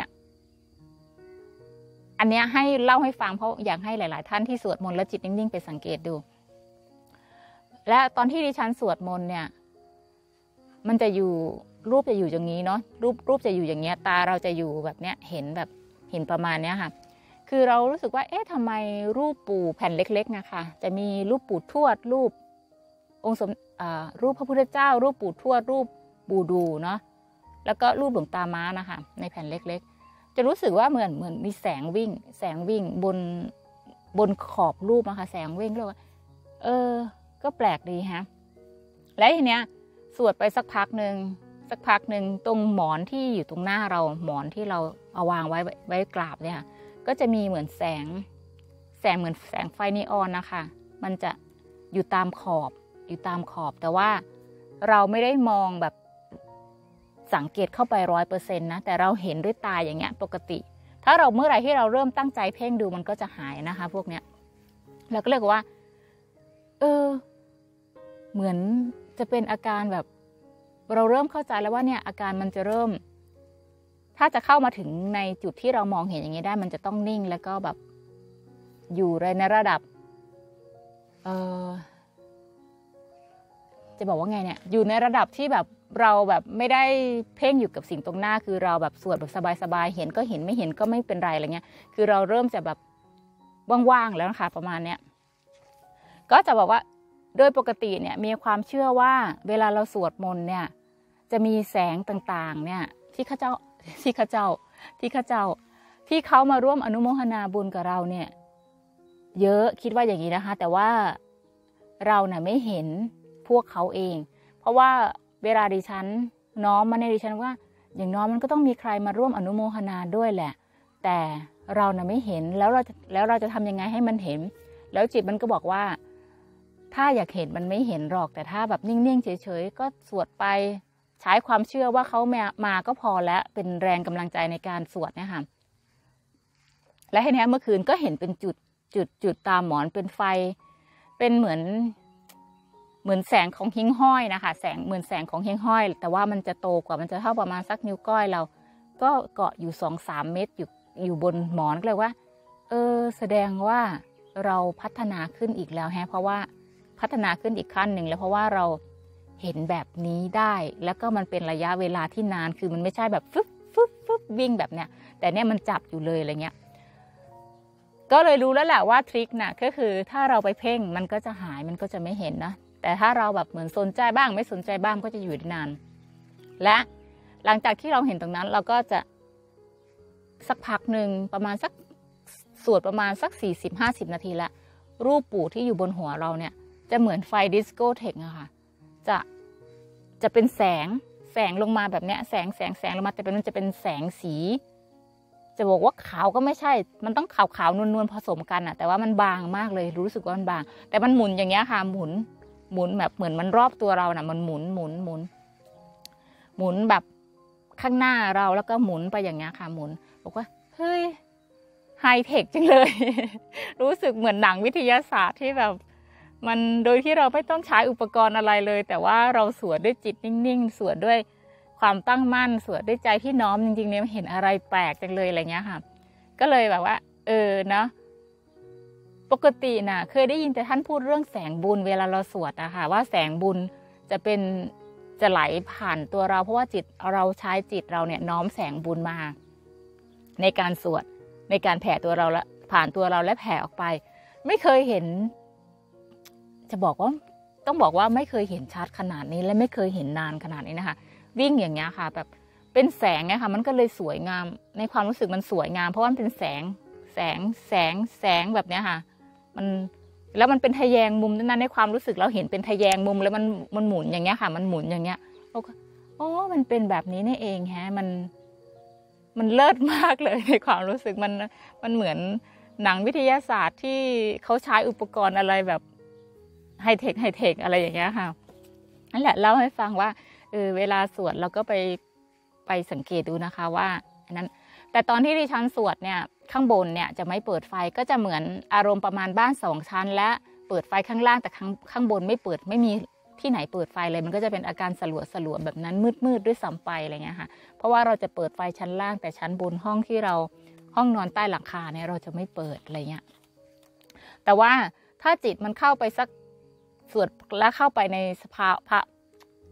อันเนี้ยให้เล่าให้ฟังเพราะอยากให้หลายๆท่านที่สวดมนต์แล้วจิตนิ่งๆไปสังเกตดูและตอนที่ดิฉันสวดมนต์เนี่ยมันจะอยู่รูปจะอยู่อย่างนี้เนาะรูปรูปจะอยู่อย่างเงี้ยตาเราจะอยู่แบบเนี้ยเห็นแบบเห็นประมาณเนี้ยค่ะคือเรารู้สึกว่าเอ๊ะทำไมรูปปู่แผ่นเล็กๆนะคะจะมีรูปปู่ทวดรูปองค์สมรูปพระพุทธเจ้ารูปปู่ทวดรูปปู่ดูเนาะแล้วก็รูปหลวงตาม้านะคะในแผ่นเล็กๆจะรู้สึกว่าเหมือนเหมือนมีแสงวิ่งแสงวิ่งบนบนขอบรูปนะคะแสงวิ่งเลยว่าเออก็แปลกดีฮะและทีเนี้ยสวดไปสักพักหนึ่งสักพักหนึ่งตรงหมอนที่อยู่ตรงหน้าเราหมอนที่เราเอาวางไว้ไว้กราบเนี่ยค่ะก็จะมีเหมือนแสงแสงเหมือนแสงไฟนีออนนะคะมันจะอยู่ตามขอบอยู่ตามขอบแต่ว่าเราไม่ได้มองแบบสังเกตเข้าไปร้อยเปอร์เซ็นต์นะแต่เราเห็นด้วยตาอย่างเงี้ยปกติถ้าเราเมื่อไหร่ที่เราเริ่มตั้งใจเพ่งดูมันก็จะหายนะคะพวกเนี้ยเราก็เลยบอกว่าเออเหมือนจะเป็นอาการแบบเราเริ่มเข้าใจแล้วว่าเนี่ยอาการมันจะเริ่มถ้าจะเข้ามาถึงในจุดที่เรามองเห็นอย่างนี้ได้มันจะต้องนิ่งแล้วก็แบบอยู่ในระดับเออจะบอกว่าไงเนี่ยอยู่ในระดับที่แบบเราแบบไม่ได้เพ่งอยู่กับสิ่งตรงหน้าคือเราแบบสวดแบบสบายๆเห็นก็เห็นไม่เห็นก็ไม่เป็นไรอะไรเงี้ยคือเราเริ่มจะแบบว่างๆแล้วนะคะประมาณเนี้ยก็จะบอกว่าโดยปกติเนี่ยมีความเชื่อว่าเวลาเราสวดมนต์เนี่ยจะมีแสงต่างๆเนี่ยที่ข้าเจ้าที่ข้าเจ้าที่ข้าเจ้าที่เขามาร่วมอนุโมทนาบุญกับเราเนี่ยเยอะคิดว่าอย่างนี้นะคะแต่ว่าเราเนี่ยไม่เห็นพวกเขาเองเพราะว่าเวลาดิฉันน้อมมาในดิฉันว่าอย่างน้อยมันก็ต้องมีใครมาร่วมอนุโมทนาด้วยแหละแต่เราน่ะไม่เห็นแล้วเราแล้วเราจะทำยังไงให้มันเห็นแล้วจิตมันก็บอกว่าถ้าอยากเห็นมันไม่เห็นหรอกแต่ถ้าแบบนิ่งๆเฉยๆก็สวดไปใช้ความเชื่อว่าเขามามาก็พอแล้วเป็นแรงกำลังใจในการสวดเนี่ยค่ะและทีนี้เมื่อคืนก็เห็นเป็นจุดจุดจุดตามหมอนเป็นไฟเป็นเหมือนเหมือนแสงของหิ้งห้อยนะคะแสงเหมือนแสงของหิ้งห้อยแต่ว่ามันจะโตกว่ามันจะเท่าประมาณสักนิ้วก้อยเราก็เกาะอยู่สองสามเมตรอยู่อยู่บนหมอนก็เลยว่าเออแสดงว่าเราพัฒนาขึ้นอีกแล้วฮะเพราะว่าพัฒนาขึ้นอีกขั้นหนึ่งแล้วเพราะว่าเราเห็นแบบนี้ได้แล้วก็มันเป็นระยะเวลาที่นานคือมันไม่ใช่แบบฟึบฟึบฟึบวิ่งแบบเนี้ยแต่เนี้ยมันจับอยู่เลยอะไรเงี้ยก็เลยรู้แล้วแหละว่าทริคน่ะก็คือถ้าเราไปเพ่งมันก็จะหายมันก็จะไม่เห็นนะแต่ถ้าเราแบบเหมือนสนใจบ้างไม่สนใจบ้างก็จะอยู่ได้นานและหลังจากที่เราเห็นตรงนั้นเราก็จะสักพักหนึ่งประมาณสักสวดประมาณสักสี่สิบห้าสิบนาทีละรูปปู่ที่อยู่บนหัวเราเนี่ยจะเหมือนไฟดิสโก้เทคอะค่ะจะจะเป็นแสงแสงลงมาแบบเนี้ยแสงแสงแสงลงมาแต่เป็นมันจะเป็นแสงสีจะบอกว่าขาวก็ไม่ใช่มันต้องขาวขาวนวลนวลผสมกันอะแต่ว่ามันบางมากเลยรู้สึกว่ามันบางแต่มันหมุนอย่างเงี้ยค่ะหมุนหมุนแบบเหมือนมันรอบตัวเราน่ะมันหมุนหมุนหมุนหมุนแบบข้างหน้าเราแล้วก็หมุนไปอย่างเงี้ยค่ะหมุนบอกว่าเฮ้ยไฮเทคจังเลย รู้สึกเหมือนหนังวิทยาศาสตร์ที่แบบมันโดยที่เราไม่ต้องใช้อุปกรณ์อะไรเลยแต่ว่าเราสวดด้วยจิตนิ่งๆสวดด้วยความตั้งมั่นสวดด้วยใจที่น้อมจริงๆเนี่ยเห็นอะไรแปลกจังเลยอะไรเงี้ยค่ะก็เลยแบบว่าเออเนาะปกติน่ะเคยได้ยินแต่ท่านพูดเรื่องแสงบุญเวลาเราสวดอะค่ะว่าแสงบุญจะเป็นจะไหลผ่านตัวเราเพราะว่าจิตเราใช้จิตเราเนี่ยน้อมแสงบุญมาในการสวดในการแผ่ตัวเราและผ่านตัวเราและแผ่ออกไปไม่เคยเห็นจะบอกว่าต้องบอกว่าไม่เคยเห็นชัดขนาดนี้และไม่เคยเห็นนานขนาดนี้นะคะวิ่งอย่างเงี้ยค่ะแบบเป็นแสงเนี่ยค่ะมันก็เลยสวยงามในความรู้สึกมันสวยงามเพราะว่ามันเป็นแสงแสงแสงแสงแบบเนี้ยค่ะมันแล้วมันเป็นทะแยงมุมนั้นในความรู้สึกเราเห็นเป็นทะแยงมุมแล้วมันมันหมุนอย่างเงี้ยค่ะมันหมุนอย่างเงี้ยเราก็อ๋อมันเป็นแบบนี้นี่เองฮะมันมันเลิศมากเลยในความรู้สึกมันมันเหมือนหนังวิทยาศาสตร์ที่เขาใช้อุปกรณ์อะไรแบบไฮเทคไฮเทคอะไรอย่างเงี้ยค่ะนั่นแหละเล่าให้ฟังว่าเออเวลาสวดเราก็ไปไปสังเกตดูนะคะว่าอันนั้นแต่ตอนที่ดิฉันสวดเนี่ยข้างบนเนี่ยจะไม่เปิดไฟก็จะเหมือนอารมณ์ประมาณบ้านสองชั้นและเปิดไฟข้างล่างแต่ข้างข้างบนไม่เปิดไม่มีที่ไหนเปิดไฟเลยมันก็จะเป็นอาการสลัวสลัวแบบนั้นมืดมืดด้วยซ้ำไปอะไรเงี้ยค่ะเพราะว่าเราจะเปิดไฟชั้นล่างแต่ชั้นบนห้องที่เราห้องนอนใต้หลังคาเนี่ยเราจะไม่เปิดอะไรเงี้ยแต่ว่าถ้าจิตมันเข้าไปสักสวดแล้วเข้าไปในสภาวะใน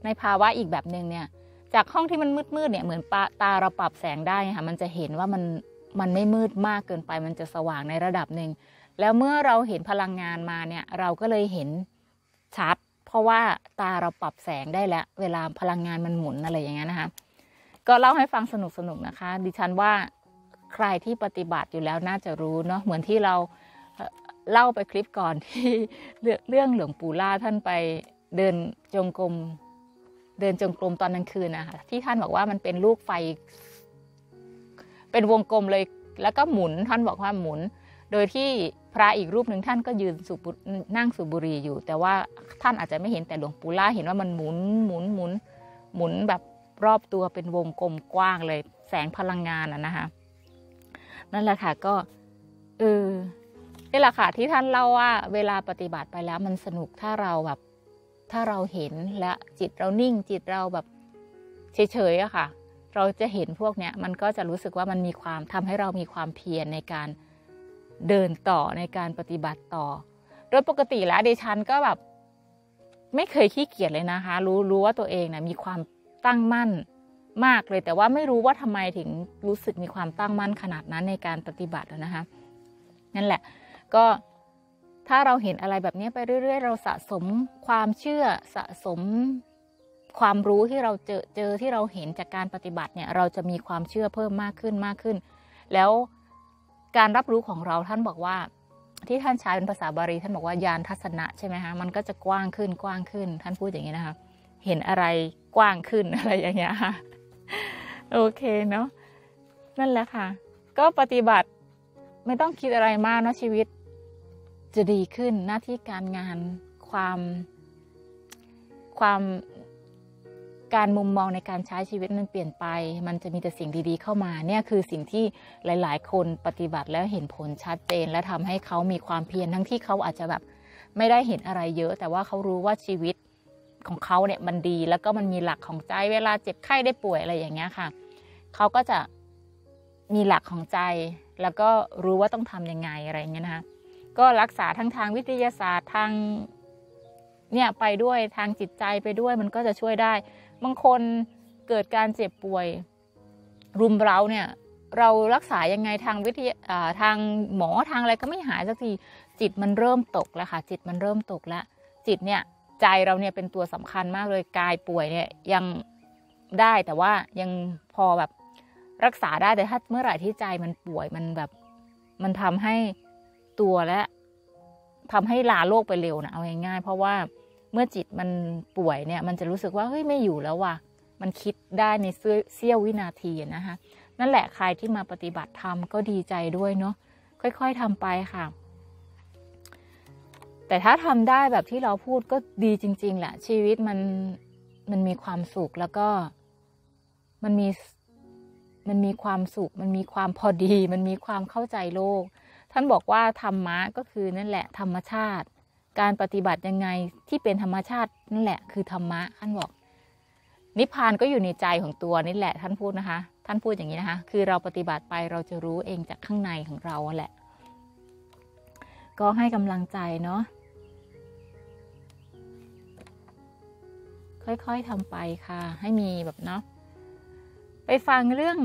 ในภาวะอีกแบบหนึ่งเนี่ยจากห้องที่มันมืดๆเนี่ยเหมือนตาเราปรับแสงได้ค่ะมันจะเห็นว่ามันมันไม่มืดมากเกินไปมันจะสว่างในระดับหนึ่งแล้วเมื่อเราเห็นพลังงานมาเนี่ยเราก็เลยเห็นชัดเพราะว่าตาเราปรับแสงได้แล้วเวลาพลังงานมันหมุนอะไรอย่างเงี้ยนะคะก็เล่าให้ฟังสนุกๆนะคะดิฉันว่าใครที่ปฏิบัติอยู่แล้วน่าจะรู้เนาะเหมือนที่เราเล่าไปคลิปก่อนที่เรื่องหลวงปู่ล่าท่านไปเดินจงกรมเดินจงกรมตอนกลางคืนนะคะที่ท่านบอกว่ามันเป็นลูกไฟเป็นวงกลมเลยแล้วก็หมุนท่านบอกว่าหมุนโดยที่พระอีกรูปหนึ่งท่านก็ยืนสูบนั่งสูบบุหรี่อยู่แต่ว่าท่านอาจจะไม่เห็นแต่หลวงปู่ล่าเห็นว่ามันหมุนหมุนหมุนหมุนแบบรอบตัวเป็นวงกลมกว้างเลยแสงพลังงานอ่ะนะคะนั่นแหละค่ะก็เออนี่แหละค่ะที่ท่านเล่าว่าเวลาปฏิบัติไปแล้วมันสนุกถ้าเราแบบถ้าเราเห็นและจิตเรานิ่งจิตเราแบบเฉยๆอะค่ะเราจะเห็นพวกเนี้ยมันก็จะรู้สึกว่ามันมีความทำให้เรามีความเพียรในการเดินต่อในการปฏิบัติต่อโดยปกติแล้วดิฉันก็แบบไม่เคยขี้เกียจเลยนะคะรู้รู้ว่าตัวเองนะมีความตั้งมั่นมากเลยแต่ว่าไม่รู้ว่าทำไมถึงรู้สึกมีความตั้งมั่นขนาดนั้นในการปฏิบัตินะคะนั่นแหละก็ถ้าเราเห็นอะไรแบบนี้ไปเรื่อยๆเราสะสมความเชื่อสะสมความรู้ที่เราเจอเจอที่เราเห็นจากการปฏิบัติเนี่ยเราจะมีความเชื่อเพิ่มมากขึ้นมากขึ้นแล้วการรับรู้ของเราท่านบอกว่าที่ท่านใช้เป็นภาษาบาลีท่านบอกว่าญาณทัศนะใช่ไหมคะมันก็จะกว้างขึ้นกว้างขึ้นท่านพูดอย่างนี้นะคะเห็นอะไรกว้างขึ้นอะไรอย่างเงี้ยค่ะโอเคเนาะนั่นแหละค่ะก็ปฏิบัติไม่ต้องคิดอะไรมากเนาะชีวิตจะดีขึ้นหน้าที่การงานความความการมุมมองในการใช้ชีวิตมันเปลี่ยนไปมันจะมีแต่สิ่งดีๆเข้ามาเนี่ยคือสิ่งที่หลายๆคนปฏิบัติแล้วเห็นผลชัดเจนและทำให้เขามีความเพียรทั้งที่เขาอาจจะแบบไม่ได้เห็นอะไรเยอะแต่ว่าเขารู้ว่าชีวิตของเขาเนี่ยมันดีแล้วก็มันมีหลักของใจเวลาเจ็บไข้ได้ป่วยอะไรอย่างเงี้ยค่ะเขาก็จะมีหลักของใจแล้วก็รู้ว่าต้องทำยังไงอะไรอย่างเงี้ยนะคะก็รักษาทั้งทางวิทยาศาสตร์ทางเนี่ยไปด้วยทางจิตใจไปด้วยมันก็จะช่วยได้บางคนเกิดการเจ็บป่วยรุมเร้าเนี่ยเรารักษายังไงทางวิทยาทางหมอทางอะไรก็ไม่หายสักทีจิตมันเริ่มตกแล้วค่ะจิตมันเริ่มตกแล้วจิตเนี่ยใจเราเนี่ยเป็นตัวสำคัญมากเลยกายป่วยเนี่ยยังได้แต่ว่ายังพอแบบรักษาได้แต่ถ้าเมื่อไหร่ที่ใจมันป่วยมันแบบมันทำให้ตัวและทำให้ลาโลกไปเร็วนะเอาง่ายๆเพราะว่าเมื่อจิตมันป่วยเนี่ยมันจะรู้สึกว่าเฮ้ยไม่อยู่แล้วว่ะมันคิดได้ในเสี้ยววินาทีนะคะนั่นแหละใครที่มาปฏิบัติธรรมก็ดีใจด้วยเนาะค่อยๆทำไปค่ะแต่ถ้าทำได้แบบที่เราพูดก็ดีจริงๆแหละชีวิตมันมันมีความสุขแล้วก็มันมีมันมีความสุขมันมีความพอดีมันมีความเข้าใจโลกท่านบอกว่าธรรมะก็คือนั่นแหละธรรมชาติการปฏิบัติยังไงที่เป็นธรรมชาตินั่นแหละคือธรรมะท่านบอกนิพพานก็อยู่ในใจของตัวนี่แหละท่านพูดนะคะท่านพูดอย่างนี้นะคะคือเราปฏิบัติไปเราจะรู้เองจากข้างในของเราแหละก็ให้กำลังใจเนาะค่อยๆทำไปค่ะให้มีแบบเนาะไปฟังเรื่อง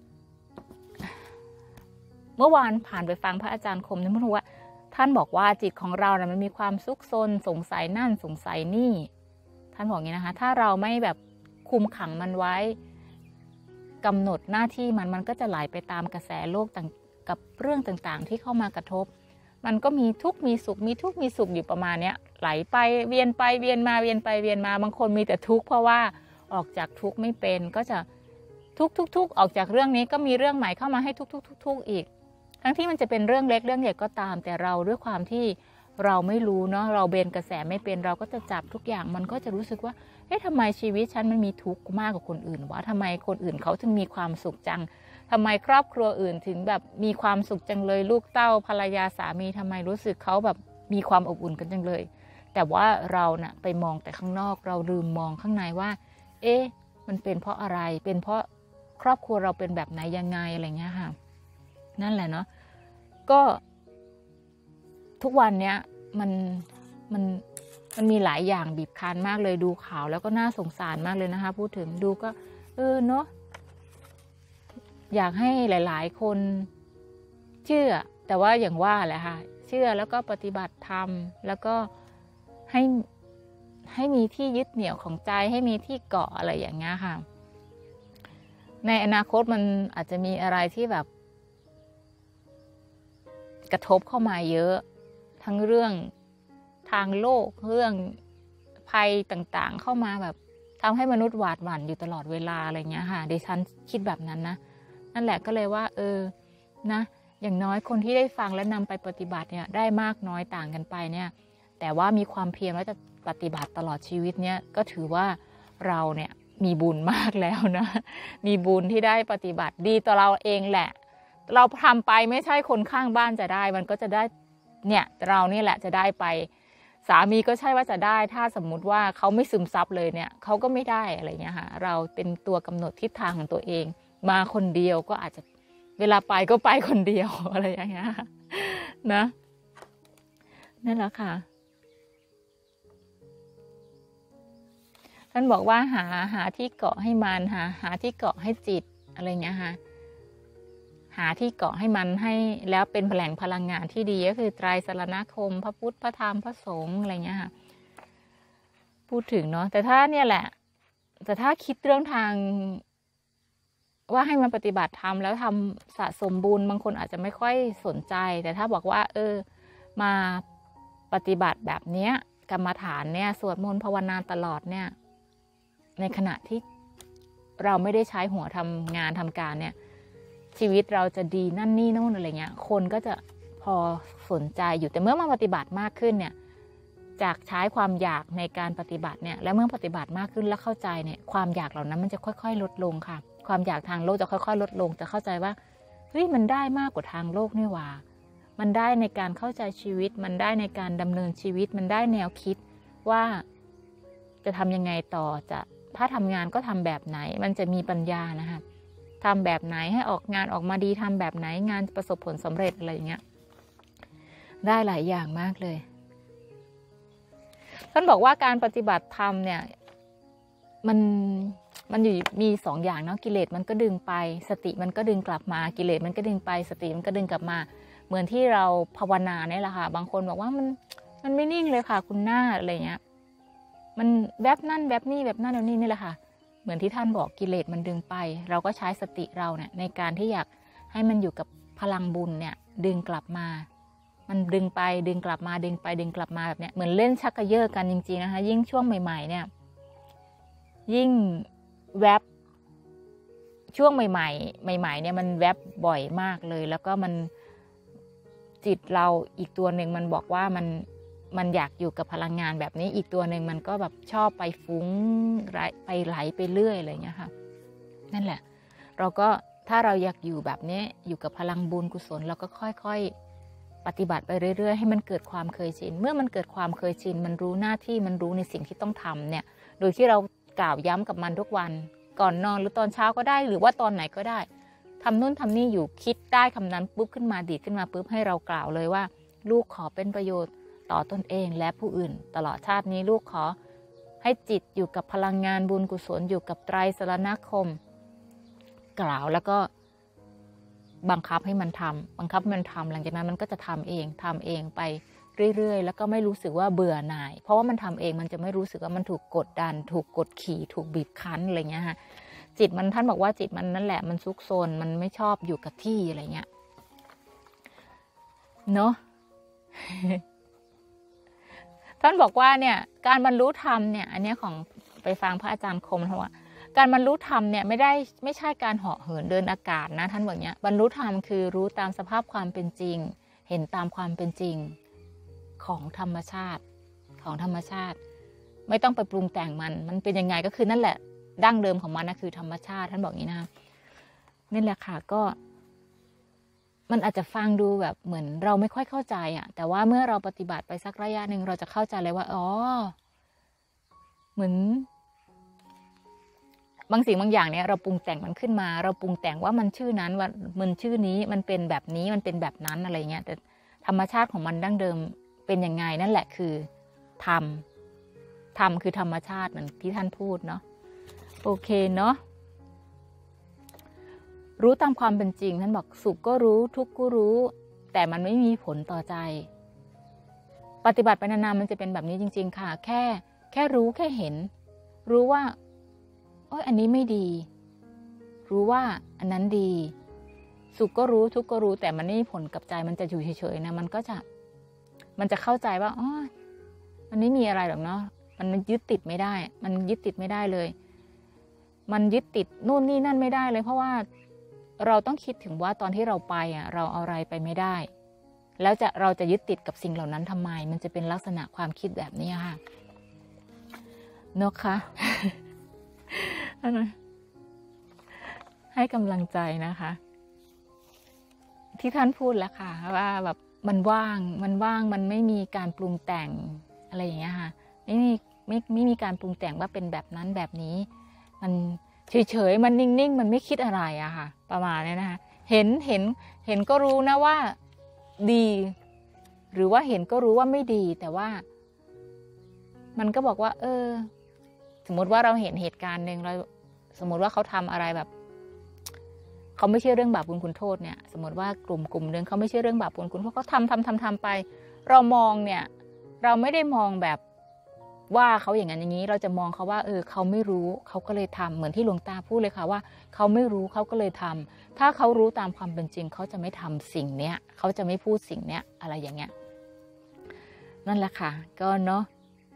เมื่อวานผ่านไปฟังพระอาจารย์คมท่านพูดว่าท่านบอกว่าจิตของเราเนี่ยมันมีความซุกซนสงสัยนั่นสงสัยนี่ท่านบอกอย่างนี้นะคะถ้าเราไม่แบบคุมขังมันไว้กำหนดหน้าที่มันมันก็จะไหลไปตามกระแสโลกต่างกับเรื่องต่างๆที่เข้ามากระทบมันก็มีทุกข์มีสุขมีทุกข์มีสุขอยู่ประมาณนี้ไหลไปเวียนไปเวียนมาเวียนไปเวียนมาบางคนมีแต่ทุกข์เพราะว่าออกจากทุกข์ไม่เป็นก็จะทุกทุกทุกออกจากเรื่องนี้ก็มีเรื่องใหม่เข้ามาให้ทุกทุกทุกทุกอีกทั้งที่มันจะเป็นเรื่องเล็กเรื่องใหญ่ก็ตามแต่เราด้วยความที่เราไม่รู้เนาะเราเบนกระแสไม่เป็นเราก็จะจับทุกอย่างมันก็จะรู้สึกว่าเฮ้ยทำไมชีวิตฉันมันมีทุกข์มากกว่าคนอื่นวะทำไมคนอื่นเขาถึงมีความสุขจังทำไมครอบครัวอื่นถึงแบบมีความสุขจังเลยลูกเต้าภรรยาสามีทำไมรู้สึกเขาแบบมีความอบอุ่นกันจังเลยแต่ว่าเราน่ะไปมองแต่ข้างนอกเราลืมมองข้างในว่าเอ๊ะมันเป็นเพราะอะไรเป็นเพราะครอบครัวเราเป็นแบบไหนยังไงอะไรเงี้ยค่ะนั่นแหละเนาะก็ทุกวันเนี้ยมันมันมันมีหลายอย่างบีบคั้นมากเลยดูข่าวแล้วก็น่าสงสารมากเลยนะคะพูดถึงดูก็เออเนาะอยากให้หลายๆคนเชื่อแต่ว่าอย่างว่าแหละค่ะเชื่อแล้วก็ปฏิบัติธรรมแล้วก็ให้ให้มีที่ยึดเหนี่ยวของใจให้มีที่เกาะอะไรอย่างเงี้ยค่ะในอนาคตมันอาจจะมีอะไรที่แบบกระทบเข้ามาเยอะทั้งเรื่องทางโลกเรื่องภัยต่างๆเข้ามาแบบทำให้มนุษย์หวาดหวั่นอยู่ตลอดเวลาอะไรเงี้ยค่ะดิฉันคิดแบบนั้นนะนั่นแหละก็เลยว่าเออนะอย่างน้อยคนที่ได้ฟังและนำไปปฏิบัติเนี่ยได้มากน้อยต่างกันไปเนี่ยแต่ว่ามีความเพียรว่าจะปฏิบัติตลอดชีวิตเนี่ยก็ถือว่าเราเนี่ยมีบุญมากแล้วนะมีบุญที่ได้ปฏิบัติดีต่อเราเองแหละเราทำไปไม่ใช่คนข้างบ้านจะได้มันก็จะได้เนี่ยเรานี่แหละจะได้ไปสามีก็ใช่ว่าจะได้ถ้าสมมุติว่าเขาไม่ซึมซับเลยเนี่ยเขาก็ไม่ได้อะไรเงี้ยค่ะเราเป็นตัวกำหนดทิศทางของตัวเองมาคนเดียวก็อาจจะเวลาไปก็ไปคนเดียวอะไรอย่างเงี้ยนะนั่นแหละค่ะท่านบอกว่าหาหาที่เกาะให้มันหาหาที่เกาะให้จิตอะไรเงี้ยค่ะหาที่เกาะให้มันให้แล้วเป็นแหล่งพลังงานที่ดีก็คือไตรสรณคมพระพุทธพระธรรมพระสงฆ์อะไรเงี้ยค่ะพูดถึงเนาะแต่ถ้าเนี่ยแหละแต่ถ้าคิดเรื่องทางว่าให้มันปฏิบัติธรรมแล้วทำสะสมบุญบางคนอาจจะไม่ค่อยสนใจแต่ถ้าบอกว่าเออมาปฏิบัติแบบเนี้ยกรรมฐานเนี่ยสวดมนต์ภาวนาตลอดเนี่ยในขณะที่เราไม่ได้ใช้หัวทำงานทำการเนี่ยชีวิตเราจะดีนั่นนี่โน่นอะไรเงี้ยคนก็จะพอสนใจอยู่แต่เมื่อมาปฏิบัติมากขึ้นเนี่ยจากใช้ความอยากในการปฏิบัติเนี่ยและเมื่อปฏิบัติมากขึ้นแล้วเข้าใจเนี่ยความอยากเหล่านั้นมันจะค่อยๆลดลงค่ะความอยากทางโลกจะค่อยๆลดลงจะเข้าใจว่าเฮ้ยมันได้มากกว่าทางโลกนี่หว่ามันได้ในการเข้าใจชีวิตมันได้ในการดำเนินชีวิตมันได้แนวคิดว่าจะทำยังไงต่อจะถ้าทำงานก็ทำแบบไหนมันจะมีปัญญานะคะทำแบบไหนให้ออกงานออกมาดีทำแบบไหนงานประสบผลสำเร็จอะไรอย่างเงี้ยได้หลายอย่างมากเลยท่านบอกว่าการปฏิบัติธรรมเนี่ยมันมันอยู่มีสองอย่างเนาะกิเลสมันก็ดึงไปสติมันก็ดึงกลับมากิเลสมันก็ดึงไปสติมันก็ดึงกลับมาเหมือนที่เราภาวนาเนี่ยแหละค่ะบางคนบอกว่ามันมันไม่นิ่งเลยค่ะคุณหน้าอะไรเงี้ยมันแบบนั่นแบบนี่แบบนั่นแบบนี่นี่แหละค่ะเหมือนที่ท่านบอกกิเลสมันดึงไปเราก็ใช้สติเราเนี่ยในการที่อยากให้มันอยู่กับพลังบุญเนี่ยดึงกลับมามันดึงไปดึงกลับมาดึงไปดึงกลับมาแบบเนี้ยเหมือนเล่นชักกระเยาะกันจริงๆนะคะยิ่งช่วงใหม่ๆเนี่ยยิ่งแวบช่วงใหม่ๆใหม่ๆเนี่ยมันแวบบ่อยมากเลยแล้วก็มันจิตเราอีกตัวหนึ่งมันบอกว่ามันมันอยากอยู่กับพลังงานแบบนี้อีกตัวหนึ่งมันก็แบบชอบไปฟุ้งไปไหลไปเรื่อยอะไรอย่างเงี้ยค่ะนั่นแหละเราก็ถ้าเราอยากอยู่แบบนี้อยู่กับพลังบุญกุศลเราก็ค่อยๆปฏิบัติไปเรื่อยๆให้มันเกิดความเคยชินเมื่อมันเกิดความเคยชินมันรู้หน้าที่มันรู้ในสิ่งที่ต้องทำเนี่ยโดยที่เรากล่าวย้ำกับมันทุกวันก่อนนอนหรือตอนเช้าก็ได้หรือว่าตอนไหนก็ได้ทำนู่นทำนี่อยู่คิดได้คำนั้นปุ๊บขึ้นมาดีดขึ้นมาปุ๊บให้เรากล่าวเลยว่าลูกขอเป็นประโยชน์ต่อตนเองและผู้อื่นตลอดชาตินี้ลูกขอให้จิตอยู่กับพลังงานบุญกุศลอยู่กับไตรสรณคมกล่าวแล้วก็บังคับให้มันทำบังคับให้มันทำหลังจากนั้นมันก็จะทำเองทำเองไปเรื่อยๆแล้วก็ไม่รู้สึกว่าเบื่อหน่ายเพราะว่ามันทำเองมันจะไม่รู้สึกว่ามันถูกกดดันถูกกดขี่ถูกบีบคั้นอะไรเงี้ยฮะจิตมันท่านบอกว่าจิตมันนั่นแหละมันซุกซนมันไม่ชอบอยู่กับที่อะไรเงี้ยเนาะ ท่านบอกว่าเนี่ยการบรรลุธรรมเนี่ยอันนี้ของไปฟังพระอาจารย์คมเขาว่าการบรรลุธรรมเนี่ยไม่ได้ไม่ใช่การเหาะเหินเดินอากาศนะท่านบอกเนี้ยบรรลุธรรมคือรู้ตามสภาพความเป็นจริงเห็นตามความเป็นจริงของธรรมชาติของธรรมชาติไม่ต้องไปปรุงแต่งมันมันเป็นยังไงก็คือนั่นแหละดั้งเดิมของมันนะคือธรรมชาติท่านบอกอย่างนี้นะนี่แหละค่ะก็มันอาจจะฟังดูแบบเหมือนเราไม่ค่อยเข้าใจอ่ะแต่ว่าเมื่อเราปฏิบัติไปสักระยะหนึ่งเราจะเข้าใจเลยว่าอ๋อเหมือนบางสิ่งบางอย่างเนี่ยเราปรุงแต่งมันขึ้นมาเราปรุงแต่งว่ามันชื่อนั้นว่ามันชื่อนี้มันเป็นแบบนี้มันเป็นแบบนั้นอะไรเงี้ยแต่ธรรมชาติของมันดั้งเดิมเป็นยังไงนั่นแหละคือธรรมธรรมคือธรรมชาติเหมือนที่ท่านพูดเนาะโอเคเนาะรู้ตามความเป็นจริงท่านบอกสุขก็รู้ทุกข์ก็รู้แต่มันไม่มีผลต่อใจปฏิบัติไปนานๆมันจะเป็นแบบนี้จริงๆค่ะแค่แค่รู้แค่เห็นรู้ว่าโอ้ยอันนี้ไม่ดีรู้ว่าอันนั้นดีสุขก็รู้ทุกข์ก็รู้แต่มันไม่มีผลกับใจมันจะอยู่เฉยๆนะมันก็จะมันจะเข้าใจว่าอ๋อมันไม่มีอะไรหรอกเนาะมันยึดติดไม่ได้มันยึดติดไม่ได้เลยมันยึดติดนู่นนี่นั่นไม่ได้เลยเพราะว่าเราต้องคิดถึงว่าตอนที่เราไปอ่ะเราเอาอะไรไปไม่ได้แล้วจะเราจะยึดติดกับสิ่งเหล่านั้นทำไมมันจะเป็นลักษณะความคิดแบบนี้ค่ะเนาะค่ะ ให้กำลังใจนะคะที่ท่านพูดแล้วค่ะว่าแบบมันว่างมันว่างมันไม่มีการปรุงแต่งอะไรอย่างเงี้ยค่ะไม่มีไม่ไม่มีการปรุงแต่งว่าเป็นแบบนั้นแบบนี้มันเฉยๆมันนิ่งๆมันไม่คิดอะไรอะค่ะประมาณนี้นะคะเห็นเห็นเห็นก็รู้นะว่าดีหรือว่าเห็นก็รู้ว่าไม่ดีแต่ว่ามันก็บอกว่าเออสมมติว่าเราเห็นเหตุการณ์หนึ่งเราสมมติว่าเขาทำอะไรแบบเขาไม่เชื่อเรื่องบาปบุญคุณโทษเนี่ยสมมติว่ากลุ่มกลุ่มนึงเขาไม่เชื่อเรื่องบาปบุญคุณโทษเขาทำทำทำทำไปเรามองเนี่ยเราไม่ได้มองแบบว่าเขาอย่างนั้นอย่างนี้เราจะมองเขาว่าเออเขาไม่รู้เขาก็เลยทำเหมือนที่หลวงตาพูดเลยค่ะว่าเขาไม่รู้เขาก็เลยทำถ้าเขารู้ตามความเป็นจริงเขาจะไม่ทำสิ่งเนี้ยเขาจะไม่พูดสิ่งเนี้ยอะไรอย่างเงี้ยนั่นแหละค่ะก็เนาะ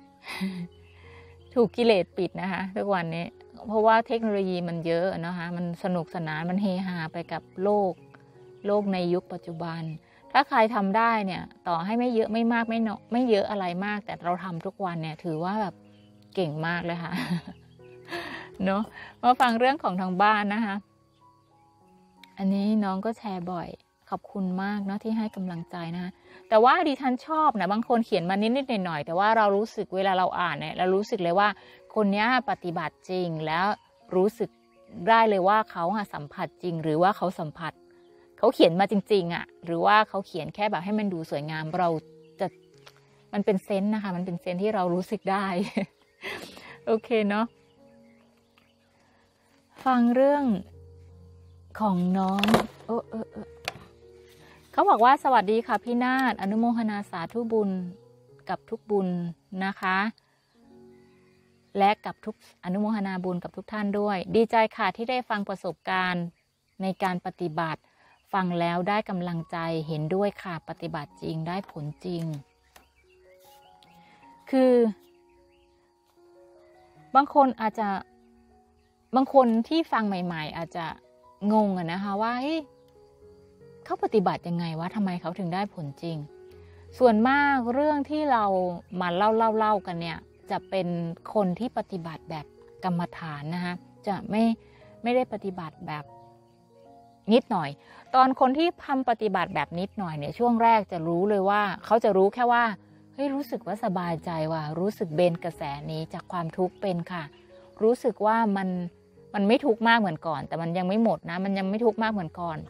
ถูกกิเลสปิดนะคะทุกวันนี้เพราะว่าเทคโนโลยีมันเยอะนะคะมันสนุกสนานมันเฮฮาไปกับโลกโลกในยุคปัจจุบันถ้าใครทำได้เนี่ยต่อให้ไม่เยอะไม่มากไม่เนาะไม่เยอะอะไรมากแต่เราทำทุกวันเนี่ยถือว่าแบบเก่งมากเลยค่ะ เนาะมาฟังเรื่องของทางบ้านนะคะอันนี้น้องก็แชร์บ่อยขอบคุณมากเนาะที่ให้กำลังใจนะคะแต่ว่าดิฉันชอบนะบางคนเขียนมานิดๆหน่อยๆแต่ว่าเรารู้สึกเวลาเราอ่านเนี่ยเรารู้สึกเลยว่าคนนี้ปฏิบัติจริงแล้วรู้สึกได้เลยว่าเขาสัมผัสจริงหรือว่าเขาสัมผัสเขาเขียนมาจริงๆอ่ะหรือว่าเขาเขียนแค่แบบให้มันดูสวยงามเราจะมันเป็นเซนส์นะคะมันเป็นเซนส์ที่เรารู้สึกได้ โอเคเนาะฟังเรื่องของน้องเออเออเออเขาบอกว่าสวัสดีค่ะพี่นาฏอนุโมทนาสาธุบุญกับทุกบุญนะคะและกับทุกอนุโมทนาบุญกับทุกท่านด้วยดีใจค่ะที่ได้ฟังประสบการณ์ในการปฏิบัติฟังแล้วได้กำลังใจเห็นด้วยค่ะปฏิบัติจริงได้ผลจริงคือบางคนอาจจะบางคนที่ฟังใหม่ๆอาจจะงงอะนะคะว่าเฮ้ยเขาปฏิบัติยังไงวะทำไมเขาถึงได้ผลจริงส่วนมากเรื่องที่เรามาเล่าเล่าเล่ากันเนี่ยจะเป็นคนที่ปฏิบัติแบบกรรมฐานนะคะจะไม่ไม่ได้ปฏิบัติแบบนิดหน่อยตอนคนที่ทำปฏิบัติแบบนิดหน่อยเนี่ยช่วงแรกจะรู้เลยว่าเขาจะรู้แค่ว่าเฮ้ยรู้สึกว่าสบายใจว่ะรู้สึกเบนกระแสนี้จากความทุกข์เป็นค่ะรู้สึกว่ามันมันไม่ทุกข์มากเหมือนก่อนแต่มันยังไม่หมดนะมันยังไม่ทุกข์มากเหมือนก่อน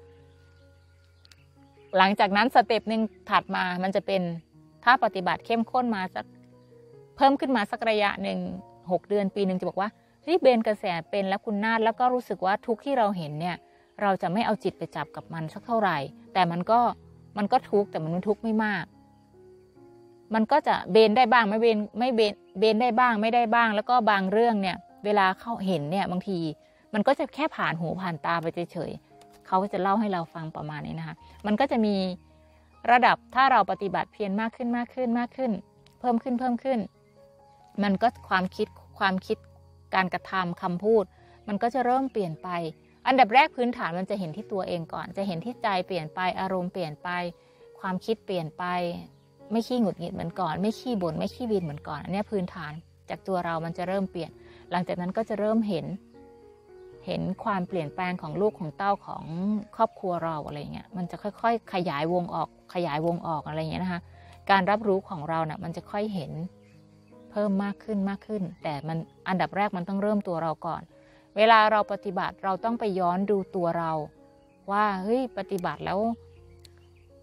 หลังจากนั้นสเต็ปหนึ่งถัดมามันจะเป็นถ้าปฏิบัติเข้มข้นมาสักเพิ่มขึ้นมาสักระยะหนึ่งหกเดือนปีหนึ่งจะบอกว่าเฮ้ยเบนกระแสเป็นแล้วคุณนาฏแล้วก็รู้สึกว่าทุกข์ที่เราเห็นเนี่ยเราจะไม่เอาจิตไปจับกับมันสักเท่าไหร่แต่มันก็มันก็ทุกข์แต่มันทุกข์ไม่มากมันก็จะเบนได้บ้างไม่เบนไม่เบนเบนได้บ้างไม่ได้บ้างแล้วก็บางเรื่องเนี่ยเวลาเขาเห็นเนี่ยบางทีมันก็จะแค่ผ่านหูผ่านตาไปเฉยๆเขาจะเล่าให้เราฟังประมาณนี้นะคะมันก็จะมีระดับถ้าเราปฏิบัติเพียรมากขึ้นมากขึ้นมากขึ้นเพิ่มขึ้นเพิ่มขึ้นมันก็ความคิดความคิดการกระทำคำพูดมันก็จะเริ่มเปลี่ยนไปอันดับแรกพื้นฐานมันจะเห็นที่ตัวเองก่อนจะเห็นที่ใจเปลี่ยนไปอารมณ์เปลี่ยนไปความคิดเปลี่ยนไปไม่ขี้หงุดหงิดเหมือนก่อนไม่ขี้บ่นไม่ขี้วีนเหมือนก่อนอันนี้พื้นฐานจากตัวเรามันจะเริ่มเปลี่ยนหลังจากนั้นก็จะเริ่มเห็นเห็นความเปลี่ยนแปลงของลูกของเต้าของครอบครัวเราอะไรเงี้ยมันจะค่อยๆขยายวงออกขยายวงออกอะไรเงี้ยนะคะการรับรู้ของเราเนี่ยมันจะค่อยเห็นเพิ่มมากขึ้นมากขึ้นแต่มันอันดับแรกมันต้องเริ่มตัวเราก่อนเวลาเราปฏิบัติเราต้องไปย้อนดูตัวเราว่าเฮ้ยปฏิบัติแล้ว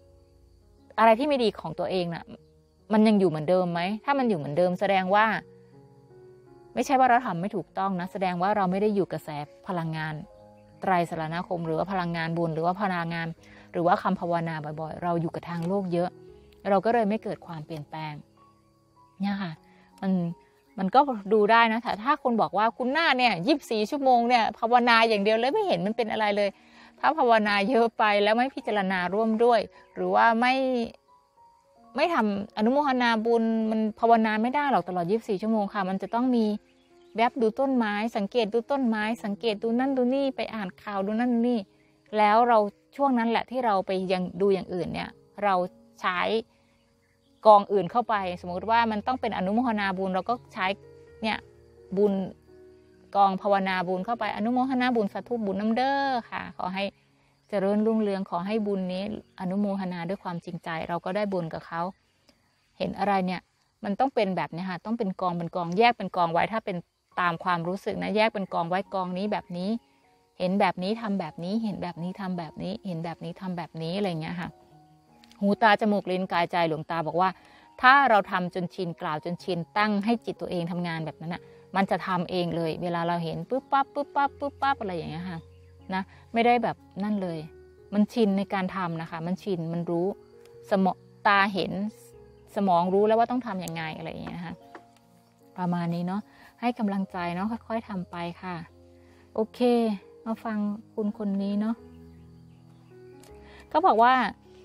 อะไรที่ไม่ดีของตัวเองน่ะมันยังอยู่เหมือนเดิมไหมถ้ามันอยู่เหมือนเดิมแสดงว่าไม่ใช่ว่าเราทำไม่ถูกต้องนะแสดงว่าเราไม่ได้อยู่กระแสพลังงานไตรสรณคมหรือว่าพลังงานบุญหรือว่าพลังงานหรือว่าคำภาวนาบ่อยๆเราอยู่กับทางโลกเยอะเราก็เลยไม่เกิดความเปลี่ยนแปลงเนี่ยค่ะมันมันก็ดูได้นะแต่ถ้าคนบอกว่าคุณหน้าเนี่ยยี่สิบสี่ชั่วโมงเนี่ยภาวนาอย่างเดียวเลยไม่เห็นมันเป็นอะไรเลยถ้าภาวนาเยอะไปแล้วไม่พิจารณาร่วมด้วยหรือว่าไม่ไม่ทำอนุโมทนาบุญมันภาวนาไม่ได้หรอกตลอดยี่สิบสี่ชั่วโมงค่ะมันจะต้องมีแวบดูต้นไม้สังเกตดูต้นไม้สังเกตดูนั่นดูนี่ไปอ่านข่าวดูนั่นดูนี่แล้วเราช่วงนั้นแหละที่เราไปยังดูอย่างอื่นเนี่ยเราใช้กองอื่นเข้าไปสมมติว่ามันต้องเป็นอนุโมทนาบุญเราก็ใช้เนี่ยบุญกองภาวนาบุญเข้าไปอนุโมทนาบุญสาธุบุญน้ำเด้อค่ะขอให้เจริญรุ่งเรืองขอให้บุญนี้อนุโมทนาด้วยความจริงใจเราก็ได้บุญกับเขาเห็นอะไรเนี่ยมันต้องเป็นแบบนี้ค่ะต้องเป็นกองเป็นกองแยกเป็นกองไว้ถ้าเป็นตามความรู้สึกนะแยกเป็นกองไว้กองนี้แบบนี้เห็นแบบนี้ทำแบบนี้เห็นแบบนี้ทำแบบนี้เห็นแบบนี้ทำแบบนี้อะไรเงี้ยค่ะหูตาจมูกลิ้นกายใจหลวงตาบอกว่าถ้าเราทำจนชินกล่าวจนชินตั้งให้จิตตัวเองทำงานแบบนั้นอ่ะมันจะทำเองเลยเวลาเราเห็นปุ๊บปั๊บปุ๊บปั๊บปุ๊บปั๊บอะไรอย่างเงี้ยค่ะนะไม่ได้แบบนั่นเลยมันชินในการทำนะคะมันชินมันรู้สมองตาเห็นสมองรู้แล้วว่าต้องทำยังไงอะไรอย่างเงี้ยนะคะประมาณนี้เนาะให้กำลังใจเนาะค่อยๆทำไปค่ะโอเคมาฟังคุณคนนี้เนาะก็บอกว่า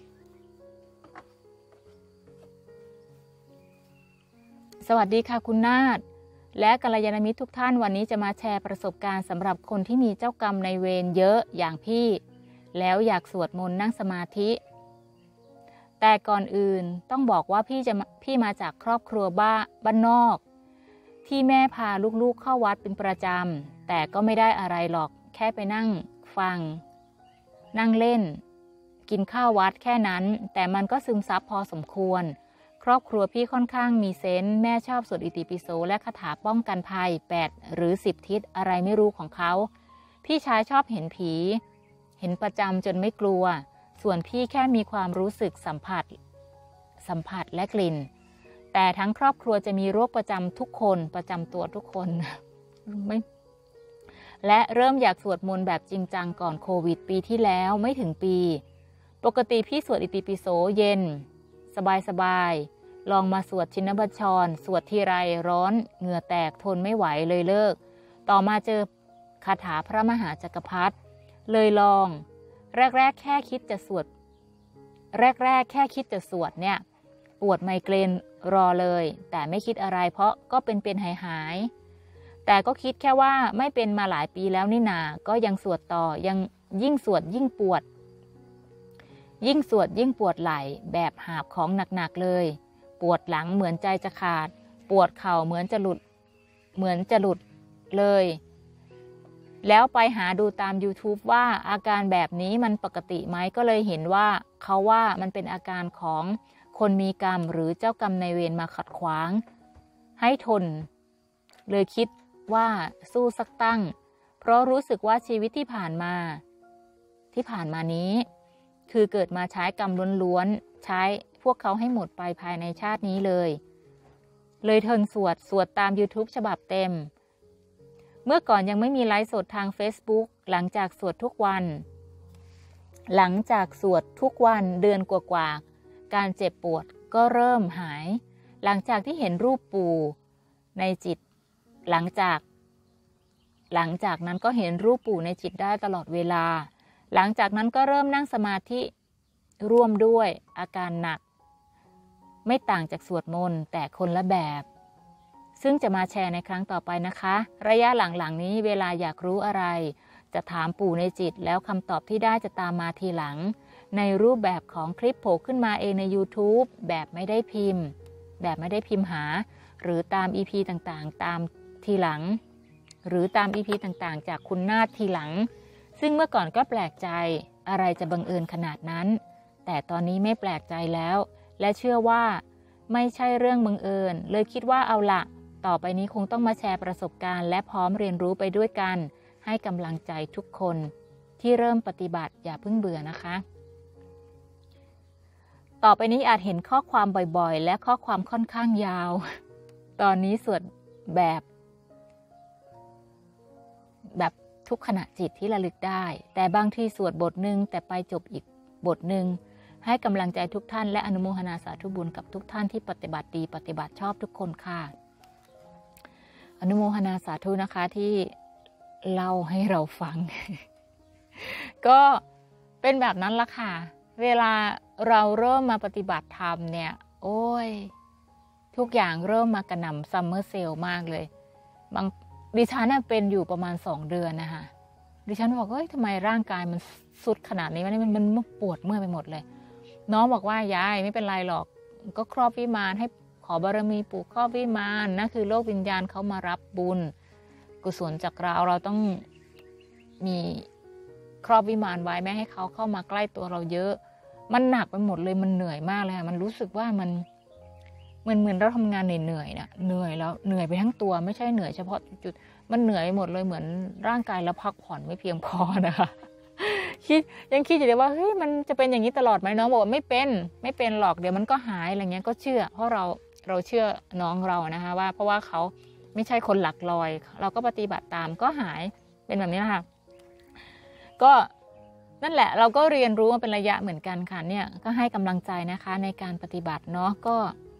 สวัสดีค่ะคุณนาฏและกัลยาณมิตรทุกท่านวันนี้จะมาแชร์ประสบการณ์สำหรับคนที่มีเจ้ากรรมในเวรเยอะอย่างพี่แล้วอยากสวดมนต์นั่งสมาธิแต่ก่อนอื่นต้องบอกว่าพี่จะพี่มาจากครอบครัวบ้าบ้านนอกที่แม่พาลูกๆเข้าวัดเป็นประจำแต่ก็ไม่ได้อะไรหรอกแค่ไปนั่งฟังนั่งเล่นกินข้าววัดแค่นั้นแต่มันก็ซึมซับพอสมควรครอบครัวพี่ค่อนข้างมีเซนส์แม่ชอบสวดอิติปิโสและคาถาป้องกันภัยแปดหรือสิบทิศอะไรไม่รู้ของเขาพี่ชายชอบเห็นผีเห็นประจำจนไม่กลัวส่วนพี่แค่มีความรู้สึกสัมผัสสัมผัสและกลิ่นแต่ทั้งครอบครัวจะมีโรคประจำทุกคนประจำตัวทุกคนไม่และเริ่มอยากสวดมนต์แบบจริงจังก่อนโควิดปีที่แล้วไม่ถึงปีปกติพี่สวดอิติปิโสเย็นสบายๆลองมาสวดชินบัญชรสวดทีไรร้อนเหงื่อแตกทนไม่ไหวเลยเลิกต่อมาเจอคาถาพระมหาจักรพรรดิเลยลองแรกๆแค่คิดจะสวดแรกๆแค่คิดจะสวดเนี่ยปวดไมเกรนรอเลยแต่ไม่คิดอะไรเพราะก็เป็นเป็นหายหายแต่ก็คิดแค่ว่าไม่เป็นมาหลายปีแล้วนี่นาก็ยังสวดต่อยังยิ่งสวดยิ่งปวดยิ่งสวดยิ่งปวดไหล่แบบหาบของหนักๆเลยปวดหลังเหมือนใจจะขาดปวดเข่าเหมือนจะหลุดเหมือนจะหลุดเลยแล้วไปหาดูตาม YouTube ว่าอาการแบบนี้มันปกติไหมก็เลยเห็นว่าเขาว่ามันเป็นอาการของคนมีกรรมหรือเจ้ากรรมนายเวรมาขัดขวางให้ทนเลยคิดว่าสู้สักตั้งเพราะรู้สึกว่าชีวิตที่ผ่านมาที่ผ่านมานี้คือเกิดมาใช้กรรมล้วนๆใช้พวกเขาให้หมดไปภายในชาตินี้เลยเลยทนสวดสวดตาม YouTube ฉบับเต็มเมื่อก่อนยังไม่มีไลฟ์สดทาง Facebook หลังจากสวดทุกวันหลังจากสวดทุกวันเดือนกว่าๆการเจ็บปวดก็เริ่มหายหลังจากที่เห็นรูปปู่ในจิตหลังจากหลังจากนั้นก็เห็นรูปปู่ในจิตได้ตลอดเวลาหลังจากนั้นก็เริ่มนั่งสมาธิร่วมด้วยอาการหนักไม่ต่างจากสวดมนต์แต่คนละแบบซึ่งจะมาแชร์ในครั้งต่อไปนะคะระยะหลังๆนี้เวลาอยากรู้อะไรจะถามปู่ในจิตแล้วคำตอบที่ได้จะตามมาทีหลังในรูปแบบของคลิปโผล่ขึ้นมาเองใน YouTube แบบไม่ได้พิมพ์แบบไม่ได้พิมพ์หาหรือตาม อี พี ต่างๆตามทีหลังหรือตาม อี พี ต่างๆจากคุณนาฏทีหลังซึ่งเมื่อก่อนก็แปลกใจอะไรจะบังเอิญขนาดนั้นแต่ตอนนี้ไม่แปลกใจแล้วและเชื่อว่าไม่ใช่เรื่องบังเอิญเลยคิดว่าเอาละต่อไปนี้คงต้องมาแชร์ประสบการณ์และพร้อมเรียนรู้ไปด้วยกันให้กำลังใจทุกคนที่เริ่มปฏิบัติอย่าเพิ่งเบื่อนะคะต่อไปนี้อาจเห็นข้อความบ่อยๆและข้อความค่อนข้างยาวตอนนี้สวดแบบแบบทุกขณะจิตที่ระลึกได้แต่บางทีสวดบทหนึ่งแต่ไปจบอีกบทหนึ่งให้กำลังใจทุกท่านและอนุโมทนาสาธุบุญกับทุกท่านที่ปฏิบัติดีปฏิบัติชอบทุกคนค่ะอนุโมทนาสาธุนะคะที่เล่าให้เราฟัง ก็เป็นแบบนั้นละค่ะเวลาเราเริ่มมาปฏิบัติธรรมเนี่ยโอ้ยทุกอย่างเริ่มมากระหน่ำซัมเมอร์เซลมากเลยบางดิฉันน่ะเป็นอยู่ประมาณสองเดือนนะคะดิฉันบอกเฮ้ยทำไมร่างกายมันสุดขนาดนี้มันมันปวดเมื่อยไปหมดเลยน้องบอกว่ายายไม่เป็นไรหรอกก็ครอบวิมานให้ขอบารมีปู่ครอบวิมานนั่นคือโลกวิญญาณเขามารับบุญกุศลจากเราเราต้องมีครอบวิมานไว้ไม่ให้เขาเข้ามาใกล้ตัวเราเยอะมันหนักไปหมดเลยมันเหนื่อยมากเลยมันรู้สึกว่ามันเหมือนเหมือนเราทำงานเหนื่อยๆนะเหนื่อยแล้วเหนื่อยไปทั้งตัวไม่ใช่เหนื่อยเฉพาะจุดมันเหนื่อยหมดเลยเหมือนร่างกายเราพักผ่อนไม่เพียงพอนะคะคิดยังคิดอยู่เลยว่าเฮ้ยมันจะเป็นอย่างนี้ตลอดไหมน้องบอกว่าไม่เป็นไม่เป็นหรอกเดี๋ยวมันก็หายอะไรเงี้ยก็เชื่อเพราะเราเราเชื่อน้องเรานะคะว่าเพราะว่าเขาไม่ใช่คนหลักลอยเราก็ปฏิบัติตามก็หายเป็นแบบนี้นะคะก็นั่นแหละเราก็เรียนรู้มาเป็นระยะเหมือนกันค่ะเนี่ยก็ให้กำลังใจนะคะในการปฏิบัติเนาะก็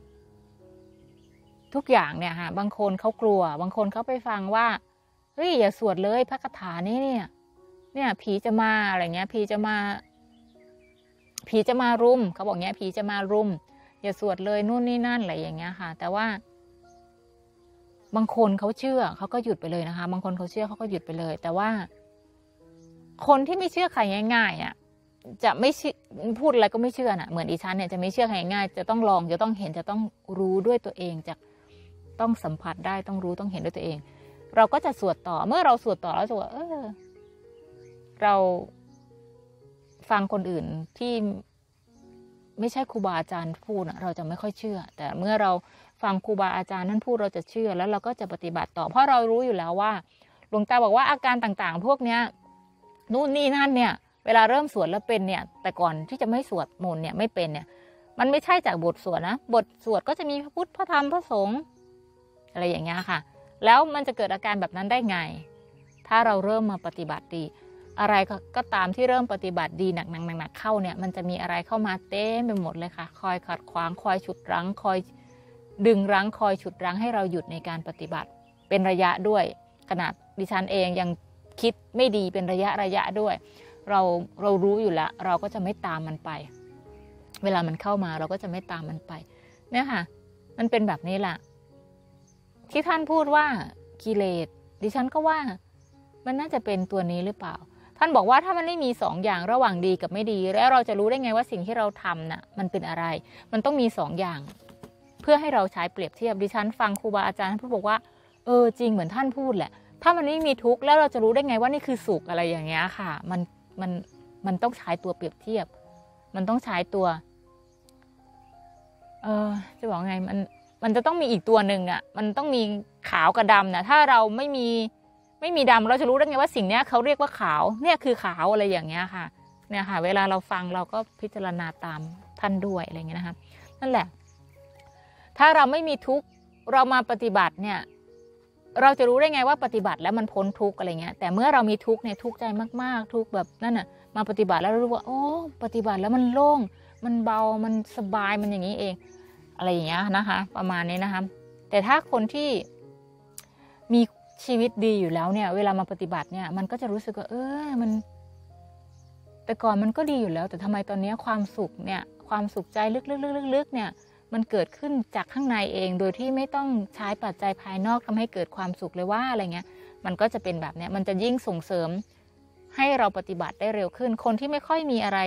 ทุกอย่างเนี่ยค่ะบางคนเขากลัวบางคนเขาไปฟังว่าเฮ้ยอย่าสวดเลยพระคาถานี้เนี่ยเนี่ยผีจะมาอะไรเงี้ยผีจะมาผีจะมารุมเขาบอกเงี้ยผีจะมารุมอย่าสวดเลยนู่นนี่นั่นอะไรอย่างเงี้ยค่ะแต่ว่าบางคนเขาเชื่อเขาก็หยุดไปเลยนะคะบางคนเขาเชื่อเขาก็หยุดไปเลยแต่ว่าคนที่ไม่เชื่อใครง่ายๆอ่ะจะไม่พูดอะไรก็ไม่เชื่อน่ะเหมือนดิฉันเนี่ยจะไม่เชื่อใครง่ายจะต้องลองจะต้องเห็นจะต้องรู้ด้วยตัวเองจะต้องสัมผัสได้ต้องรู้ต้องเห็นด้วยตัวเองเราก็จะสวดต่อเมื่อเราสวดต่อแล้วจะว่าเออเราฟังคนอื่นที่ไม่ใช่ครูบาอาจารย์พูดเราจะไม่ค่อยเชื่อแต่เมื่อเราฟังครูบาอาจารย์นั่นพูดเราจะเชื่อแล้วเราก็จะปฏิบัติต่อเพราะเรารู้อยู่แล้วว่าหลวงตาบอกว่าอาการต่างๆพวกเนี้ยนู่นนี่นั่นเนี่ยเวลาเริ่มสวดแล้วเป็นเนี่ยแต่ก่อนที่จะไม่สวดมนต์เนี่ยไม่เป็นเนี่ยมันไม่ใช่จากบทสวดนะบทสวดก็จะมีพระพุทธพระธรรมพระสงฆ์อะไรอย่างเงี้ยค่ะแล้วมันจะเกิดอาการแบบนั้นได้ไงถ้าเราเริ่มมาปฏิบัติดีอะไรก็ตามที่เริ่มปฏิบัติดีหนักๆๆเข้าเนี่ยมันจะมีอะไรเข้ามาเต็มไปหมดเลยค่ะคอยขัดขวางคอยฉุดรั้งคอยดึงรั้งคอยฉุดรั้งให้เราหยุดในการปฏิบัติเป็นระยะด้วยขนาดดิฉันเองยังคิดไม่ดีเป็นระยะระยะด้วยเราเรารู้อยู่แล้วเราก็จะไม่ตามมันไปเวลามันเข้ามาเราก็จะไม่ตามมันไปเนี่ยค่ะมันเป็นแบบนี้แหละที่ท่านพูดว่ากิเลสดิฉันก็ว่ามันน่าจะเป็นตัวนี้หรือเปล่าท่านบอกว่าถ้ามันไม่มีสองอย่างระหว่างดีกับไม่ดีแล้วเราจะรู้ได้ไงว่าสิ่งที่เราทำน่ะมันเป็นอะไรมันต้องมีสองอย่างเพื่อให้เราใช้เปรียบเทียบดิฉันฟังครูบาอาจารย์ท่านพูดบอกว่าเออจริงเหมือนท่านพูดแหละถ้ามันไม่มีทุกข์แล้วเราจะรู้ได้ไงว่านี่คือสุขอะไรอย่างเงี้ยค่ะมันมันมันต้องใช้ตัวเปรียบเทียบมันต้องใช้ตัวเออจะบอกไงมันมันจะต้องมีอีกตัวหนึ่งอ่ะมันต้องมีขาวกับดำนะถ้าเราไม่มีไม่มีดำเราจะรู้ได้ไงว่าสิ่งนี้เขาเรียกว่าขาวเนี่ยคือขาวอะไรอย่างเงี้ยค่ะเนี่ยค่ะเวลาเราฟังเราก็พิจารณาตามท่านด้วยอะไรอย่างเงี้ยนะคะนั่นแหละถ้าเราไม่มีทุกข์เรามาปฏิบัติเนี่ยเราจะรู้ได้ไงว่าปฏิบัติแล้วมันพ้นทุกข์อะไรเงี้ยแต่เมื่อเรามีทุกข์เนี่ยทุกข์ใจมากๆทุกข์แบบนั่นน่ะมาปฏิบัติแล้วรู้ว่าโอ้ปฏิบัติแล้วมันโล่งมันเบามันสบายมันอย่างนี้เองอะไรอย่างเงี้ยนะคะประมาณนี้นะคะแต่ถ้าคนที่มีชีวิตดีอยู่แล้วเนี่ยเวลามาปฏิบัติเนี่ยมันก็จะรู้สึกว่าเออมันแต่ก่อนมันก็ดีอยู่แล้วแต่ทำไมตอนนี้ความสุขเนี่ยความสุขใจลึกๆๆๆเนี่ยมันเกิดขึ้นจากข้างในเองโดยที่ไม่ต้องใช้ปัจจัยภายนอกทำให้เกิดความสุขเลยว่าอะไรเงี้ยมันก็จะเป็นแบบเนี้ยมันจะยิ่งส่งเสริมให้เราปฏิบัติได้เร็วขึ้นคนที่ไม่ค่อยมีอะไร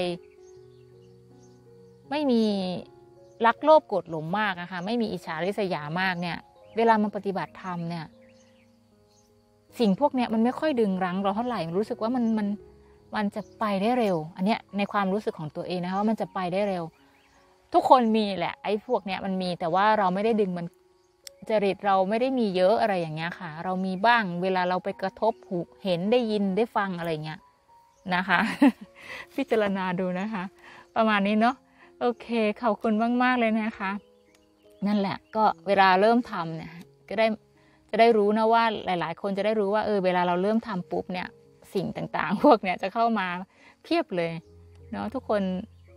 ไม่มีรักโลภโกรธหลงมากนะคะไม่มีอิจฉาริษยามากเนี่ยเวลามาปฏิบัติธรรมเนี่ยสิ่งพวกเนี้ยมันไม่ค่อยดึงรั้งเราเท่าไหร่รู้สึกว่ามันมันมันจะไปได้เร็วอันเนี้ยในความรู้สึกของตัวเองนะคะว่ามันจะไปได้เร็วทุกคนมีแหละไอ้พวกเนี้ยมันมีแต่ว่าเราไม่ได้ดึงมันจริตเราไม่ได้มีเยอะอะไรอย่างเงี้ยค่ะเรามีบ้างเวลาเราไปกระทบหูเห็นได้ยินได้ฟังอะไรเงี้ยนะคะ พิจารณาดูนะคะประมาณนี้เนาะโอเคขอบคุณมากๆเลยนะคะนั่นแหละก็เวลาเริ่มทำเนี่ยก็ได้จะได้รู้นะว่าหลายๆคนจะได้รู้ว่าเออเวลาเราเริ่มทำปุ๊บเนี่ยสิ่งต่างๆพวกเนี้ยจะเข้ามาเพียบเลยเนาะทุกคน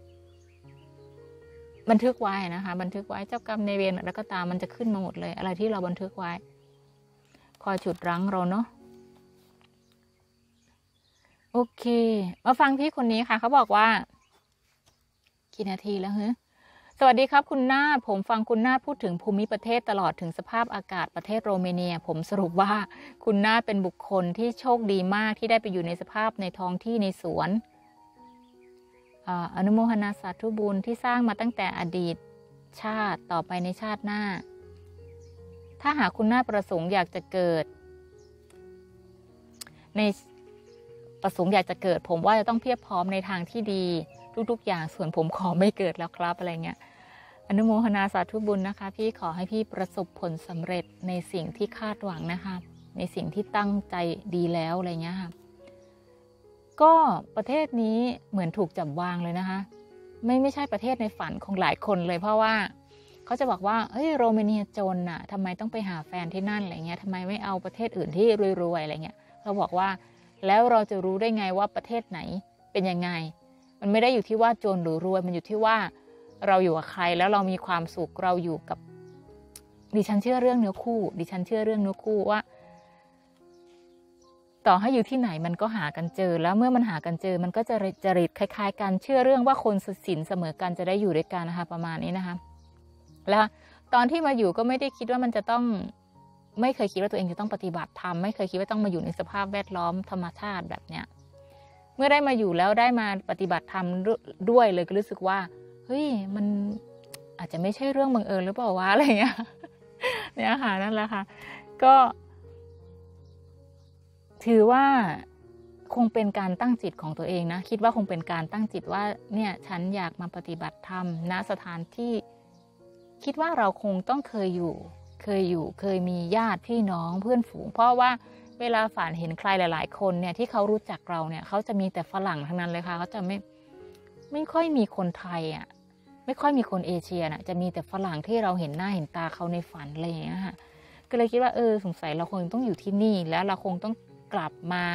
บันทึกไว้นะคะบันทึกไว้เจ้ากรรมในเวรแล้วก็ตามมันจะขึ้นมาหมดเลยอะไรที่เราบันทึกไว้คอยฉุดรั้งเราเนาะโอเคมาฟังพี่คนนี้ค่ะเขาบอกว่ากี่นาทีแล้วเฮ้ยสวัสดีครับคุณนาฏผมฟังคุณนาฏพูดถึงภูมิประเทศตลอดถึงสภาพอากาศประเทศโรมาเนียผมสรุปว่าคุณนาฏเป็นบุคคลที่โชคดีมากที่ได้ไปอยู่ในสภาพในท้องที่ในสวนอนุโมทนาสาธุบุญที่สร้างมาตั้งแต่อดีตชาติต่อไปในชาติหน้าถ้าหากคุณนาฏประสงค์อยากจะเกิดในประสงค์อยากจะเกิดผมว่าจะต้องเพียบพร้อมในทางที่ดีทุกๆอย่างส่วนผมขอไม่เกิดแล้วครับอะไรเงี้ยอนุโมทนาสาธุบุญนะคะพี่ขอให้พี่ประสบผลสำเร็จในสิ่งที่คาดหวังนะคะในสิ่งที่ตั้งใจดีแล้วอะไรเงี้ยค่ะก็ประเทศนี้เหมือนถูกจับวางเลยนะคะไม่ไม่ใช่ประเทศในฝันของหลายคนเลยเพราะว่าเขาจะบอกว่าเฮ้ยโรมาเนียจนน่ะทำไมต้องไปหาแฟนที่นั่นอะไรเงี้ยทำไมไม่เอาประเทศอื่นที่รวยๆอะไรเงี้ยเขาบอกว่าแล้วเราจะรู้ได้ไงว่าประเทศไหนเป็นยังไงมันไม่ได้อยู่ที่ว่าจนหรือรวยมันอยู่ที่ว่าเราอยู่กับใครแล้วเรามีความสุขเราอยู่กับดิฉันเชื่อเรื่องเนื้อคู่ดิฉันเชื่อเรื่องเนื้อคู่ว่าต่อให้อยู่ที่ไหนมันก็หากันเจอแล้วเมื่อมันหากันเจอมันก็จะจริตคล้ายๆกันเชื่อเรื่องว่าคนศีลเสมอกันจะได้อยู่ด้วยกันนะคะประมาณนี้นะคะแล้วตอนที่มาอยู่ก็ไม่ได้คิดว่ามันจะต้องไม่เคยคิดว่าตัวเองจะต้องปฏิบัติธรรมไม่เคยคิดว่าต้องมาอยู่ในสภาพแวดล้อมธรรมชาติแบบเนี้ยเมื่อได้มาอยู่แล้วได้มาปฏิบัติธรรมด้วยเลยก็รู้สึกว่าเฮ้ยมันอาจจะไม่ใช่เรื่องบังเอิญหรือเปล่าวะอะไรเงี้ยเนี่ยค่ะนั่นแหละค่ะก็ถือว่าคงเป็นการตั้งจิตของตัวเองนะคิดว่าคงเป็นการตั้งจิตว่าเนี่ยฉันอยากมาปฏิบัติธรรมณสถานที่คิดว่าเราคงต้องเคยอยู่เคยอยู่เคยมีญาติพี่น้องเพื่อนฝูงเพราะว่าเวลาฝันเห็นใครหลายๆคนเนี่ยที่เขารู้จักเราเนี่ยเขาจะมีแต่ฝรั่งทั้งนั้นเลยค่ะเขาจะไม่ไม่ค่อยมีคนไทยอ่ะไม่ค่อยมีคนเอเชียน่ะจะมีแต่ฝรั่งที่เราเห็นหน้าเห็นตาเขาในฝันอะไรอย่างเงี้ยค่ะก็เลยคิดว่าเออสงสัยเราคงต้องอยู่ที่นี่แล้วเราคงต้องกลับมา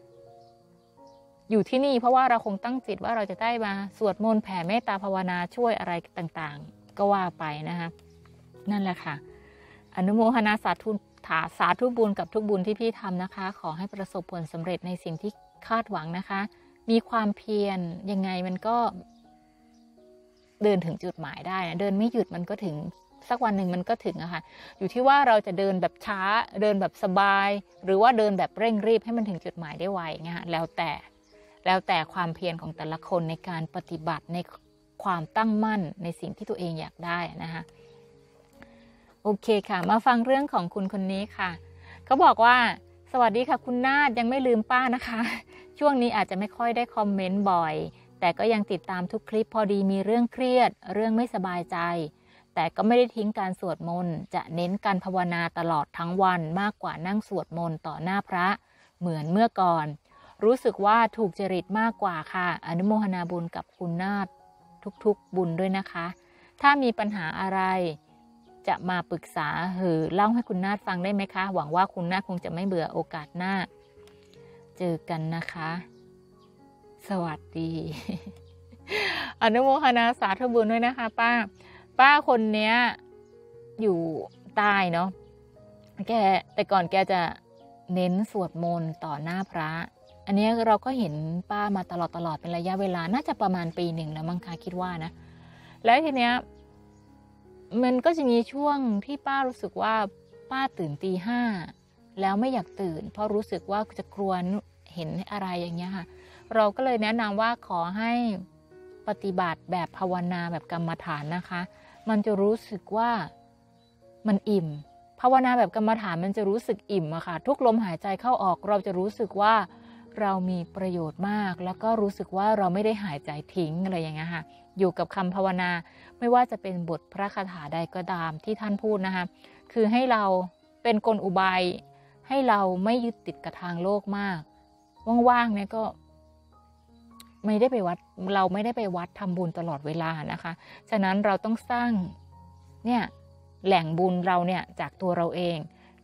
อยู่ที่นี่เพราะว่าเราคงตั้งจิตว่าเราจะได้มาสวดมนต์แผ่เมตตาภาวนาช่วยอะไรต่างๆก็ว่าไปนะคะนั่นแหละค่ะอนุโมทนาสาธุสาธุบุญกับทุกบุญที่พี่ทำนะคะขอให้ประสบผลสำเร็จในสิ่งที่คาดหวังนะคะมีความเพียรยังไงมันก็เดินถึงจุดหมายได้นะเดินไม่หยุดมันก็ถึงสักวันหนึ่งมันก็ถึงอะค่ะอยู่ที่ว่าเราจะเดินแบบช้าเดินแบบสบายหรือว่าเดินแบบเร่งรีบให้มันถึงจุดหมายได้ไวเงี้ยแล้วแต่แล้วแต่ความเพียรของแต่ละคนในการปฏิบัติในความตั้งมั่นในสิ่งที่ตัวเองอยากได้นะคะโอเคค่ะมาฟังเรื่องของคุณคนนี้ค่ะเขาบอกว่าสวัสดีค่ะคุณนาฏยังไม่ลืมป้านะคะช่วงนี้อาจจะไม่ค่อยได้คอมเมนต์บ่อยแต่ก็ยังติดตามทุกคลิปพอดีมีเรื่องเครียดเรื่องไม่สบายใจแต่ก็ไม่ได้ทิ้งการสวดมนต์จะเน้นการภาวนาตลอดทั้งวันมากกว่านั่งสวดมนต์ต่อหน้าพระเหมือนเมื่อก่อนรู้สึกว่าถูกจริตมากกว่าค่ะอนุโมทนาบุญกับคุณนาฏทุกๆบุญด้วยนะคะถ้ามีปัญหาอะไรจะมาปรึกษาหรือเล่าให้คุณนาฏฟังได้ไหมคะหวังว่าคุณนาฏคงจะไม่เบื่อโอกาสหน้าเจอกันนะคะสวัสดี อนุโมทนาสาธุบุญด้วยนะคะป้าป้าคนเนี้ยอยู่ใต้เนาะแกแต่ก่อนแกจะเน้นสวดมนต์ต่อหน้าพระอันนี้เราก็เห็นป้ามาตลอดตลอดเป็นระยะเวลาน่าจะประมาณปีหนึ่งแล้วมั้งคะคิดว่านะแล้วทีเนี้ยมันก็จะมีช่วงที่ป้ารู้สึกว่าป้าตื่นตีห้าแล้วไม่อยากตื่นเพราะรู้สึกว่าจะกลัวเห็นอะไรอย่างเงี้ยค่ะเราก็เลยแนะนำว่าขอให้ปฏิบัติแบบภาวนาแบบกรรมฐานนะคะมันจะรู้สึกว่ามันอิ่มภาวนาแบบกรรมฐานมันจะรู้สึกอิ่มอะค่ะทุกลมหายใจเข้าออกเราจะรู้สึกว่าเรามีประโยชน์มากแล้วก็รู้สึกว่าเราไม่ได้หายใจทิ้งอะไรอย่างเงี้ยค่ะอยู่กับคำภาวนาไม่ว่าจะเป็นบทพระคาถาใดก็ตามที่ท่านพูดนะคะคือให้เราเป็นกลอุบายให้เราไม่ยึดติดกับทางโลกมากว่างๆเนี่ยก็ไม่ได้ไปวัดเราไม่ได้ไปวัดทำบุญตลอดเวลานะคะฉะนั้นเราต้องสร้างเนี่ยแหล่งบุญเราเนี่ยจากตัวเราเอง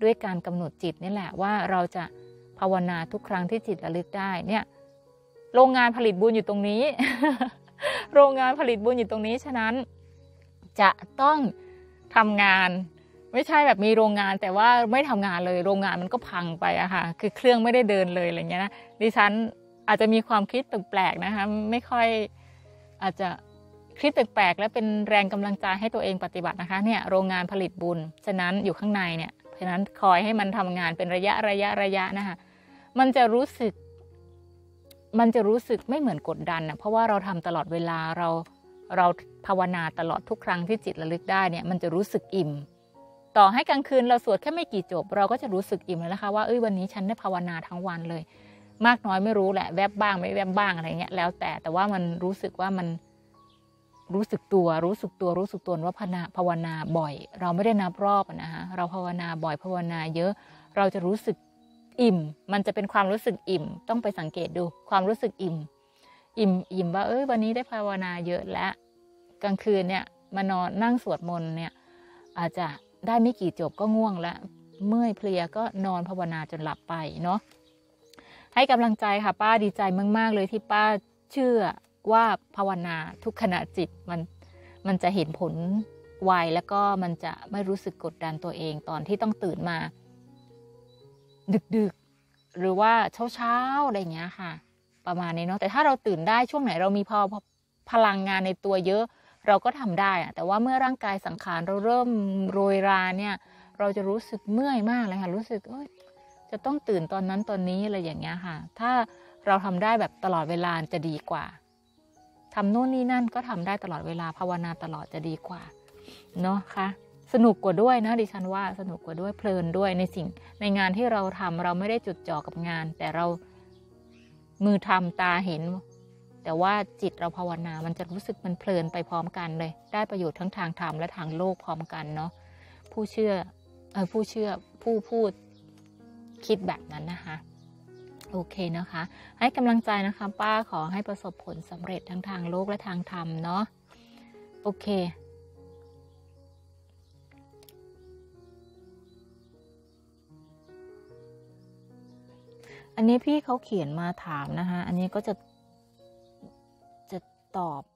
ด้วยการกำหนดจิตนี่แหละว่าเราจะภาวนาทุกครั้งที่จิตระลึกได้เนี่ยโรงงานผลิตบุญอยู่ตรงนี้ โรงงานผลิตบุญอยู่ตรงนี้ฉะนั้นจะต้องทำงานไม่ใช่แบบมีโรงงานแต่ว่าไม่ทำงานเลยโรงงานมันก็พังไปอะค่ะคือเครื่องไม่ได้เดินเลยอะไรเงี้ยนะดิฉันอาจจะมีความคิดแปลกๆนะคะไม่ค่อยอาจจะคิดแปลกๆและเป็นแรงกำลังใจให้ตัวเองปฏิบัตินะคะเนี่ยโรงงานผลิตบุญฉะนั้นอยู่ข้างในเนี่ยเพราะฉะนั้นคอยให้มันทำงานเป็นระยะระยะระยะนะคะมันจะรู้สึกมันจะรู้สึกไม่เหมือนกดดันนะเพราะว่าเราทำตลอดเวลาเราเราภาวนาตลอดทุกครั้งที่จิตระลึกได้เนี่ยมันจะรู้สึกอิ่มต่อให้กลางคืนเราสวดแค่ไม่กี่จบเราก็จะรู้สึกอิ่มแล้วนะคะว่าเอ้ยวันนี้ฉันได้ภาวนาทั้งวันเลยมากน้อยไม่รู้แหละแวบบ้างไม่แวบบ้างอะไรเงี้ยแล้วแต่แต่ว่ามันรู้สึกว่ามันรู้สึกตัวรู้สึกตัวรู้สึกตัวว่าภาวนาภาวนาบ่อยเราไม่ได้นับรอบนะคะเราภาวนาบ่อยภาวนาเยอะเราจะรู้สึกอิ่มมันจะเป็นความรู้สึกอิ่มต้องไปสังเกตดูความรู้สึกอิ่มอิ่มอิ่มว่าเอ้ยวันนี้ได้ภาวนาเยอะและกลางคืนเนี่ยมานอนนั่งสวดมนต์เนี่ยอาจจะได้ไม่กี่จบก็ง่วงแล้วเมื่อยเพลียก็นอนภาวนาจนหลับไปเนาะให้กำลังใจค่ะป้าดีใจมากๆเลยที่ป้าเชื่อว่าภาวนาทุกขณะจิตมันมันจะเห็นผลไวแล้วก็มันจะไม่รู้สึกกดดันตัวเองตอนที่ต้องตื่นมาดึกๆหรือว่าเช้าๆอะไรอย่างเงี้ยค่ะประมาณนี้เนาะแต่ถ้าเราตื่นได้ช่วงไหนเรามีพอพลังงานในตัวเยอะเราก็ทำได้อะแต่ว่าเมื่อร่างกายสังขารเราเริ่มโรยราเนี่ยเราจะรู้สึกเมื่อยมากเลยค่ะรู้สึกเอ้ยจะต้องตื่นตอนนั้นตอนนี้อะไรอย่างเงี้ยค่ะถ้าเราทำได้แบบตลอดเวลาจะดีกว่าทำโน่นนี่นั่นก็ทำได้ตลอดเวลาภาวนาตลอดจะดีกว่าเนาะค่ะสนุกกว่าด้วยนะดิฉันว่าสนุกกว่าด้วยเพลินด้วยในสิ่งในงานที่เราทำเราไม่ได้จดจ่อกับงานแต่เรามือทำตาเห็นแต่ว่าจิตเราภาวนามันจะรู้สึกมันเพลินไปพร้อมกันเลยได้ประโยชน์ทั้งทางธรรมและทางโลกพร้อมกันเนาะผู้เชื่อเออผู้เชื่อผู้พูดคิดแบบนั้นนะคะโอเคนะคะให้กำลังใจนะคะป้าขอให้ประสบผลสำเร็จทั้งทางโลกและทางธรรมเนาะโอเคอันนี้พี่เขาเขียนมาถามนะคะอันนี้ก็จะจะตอบ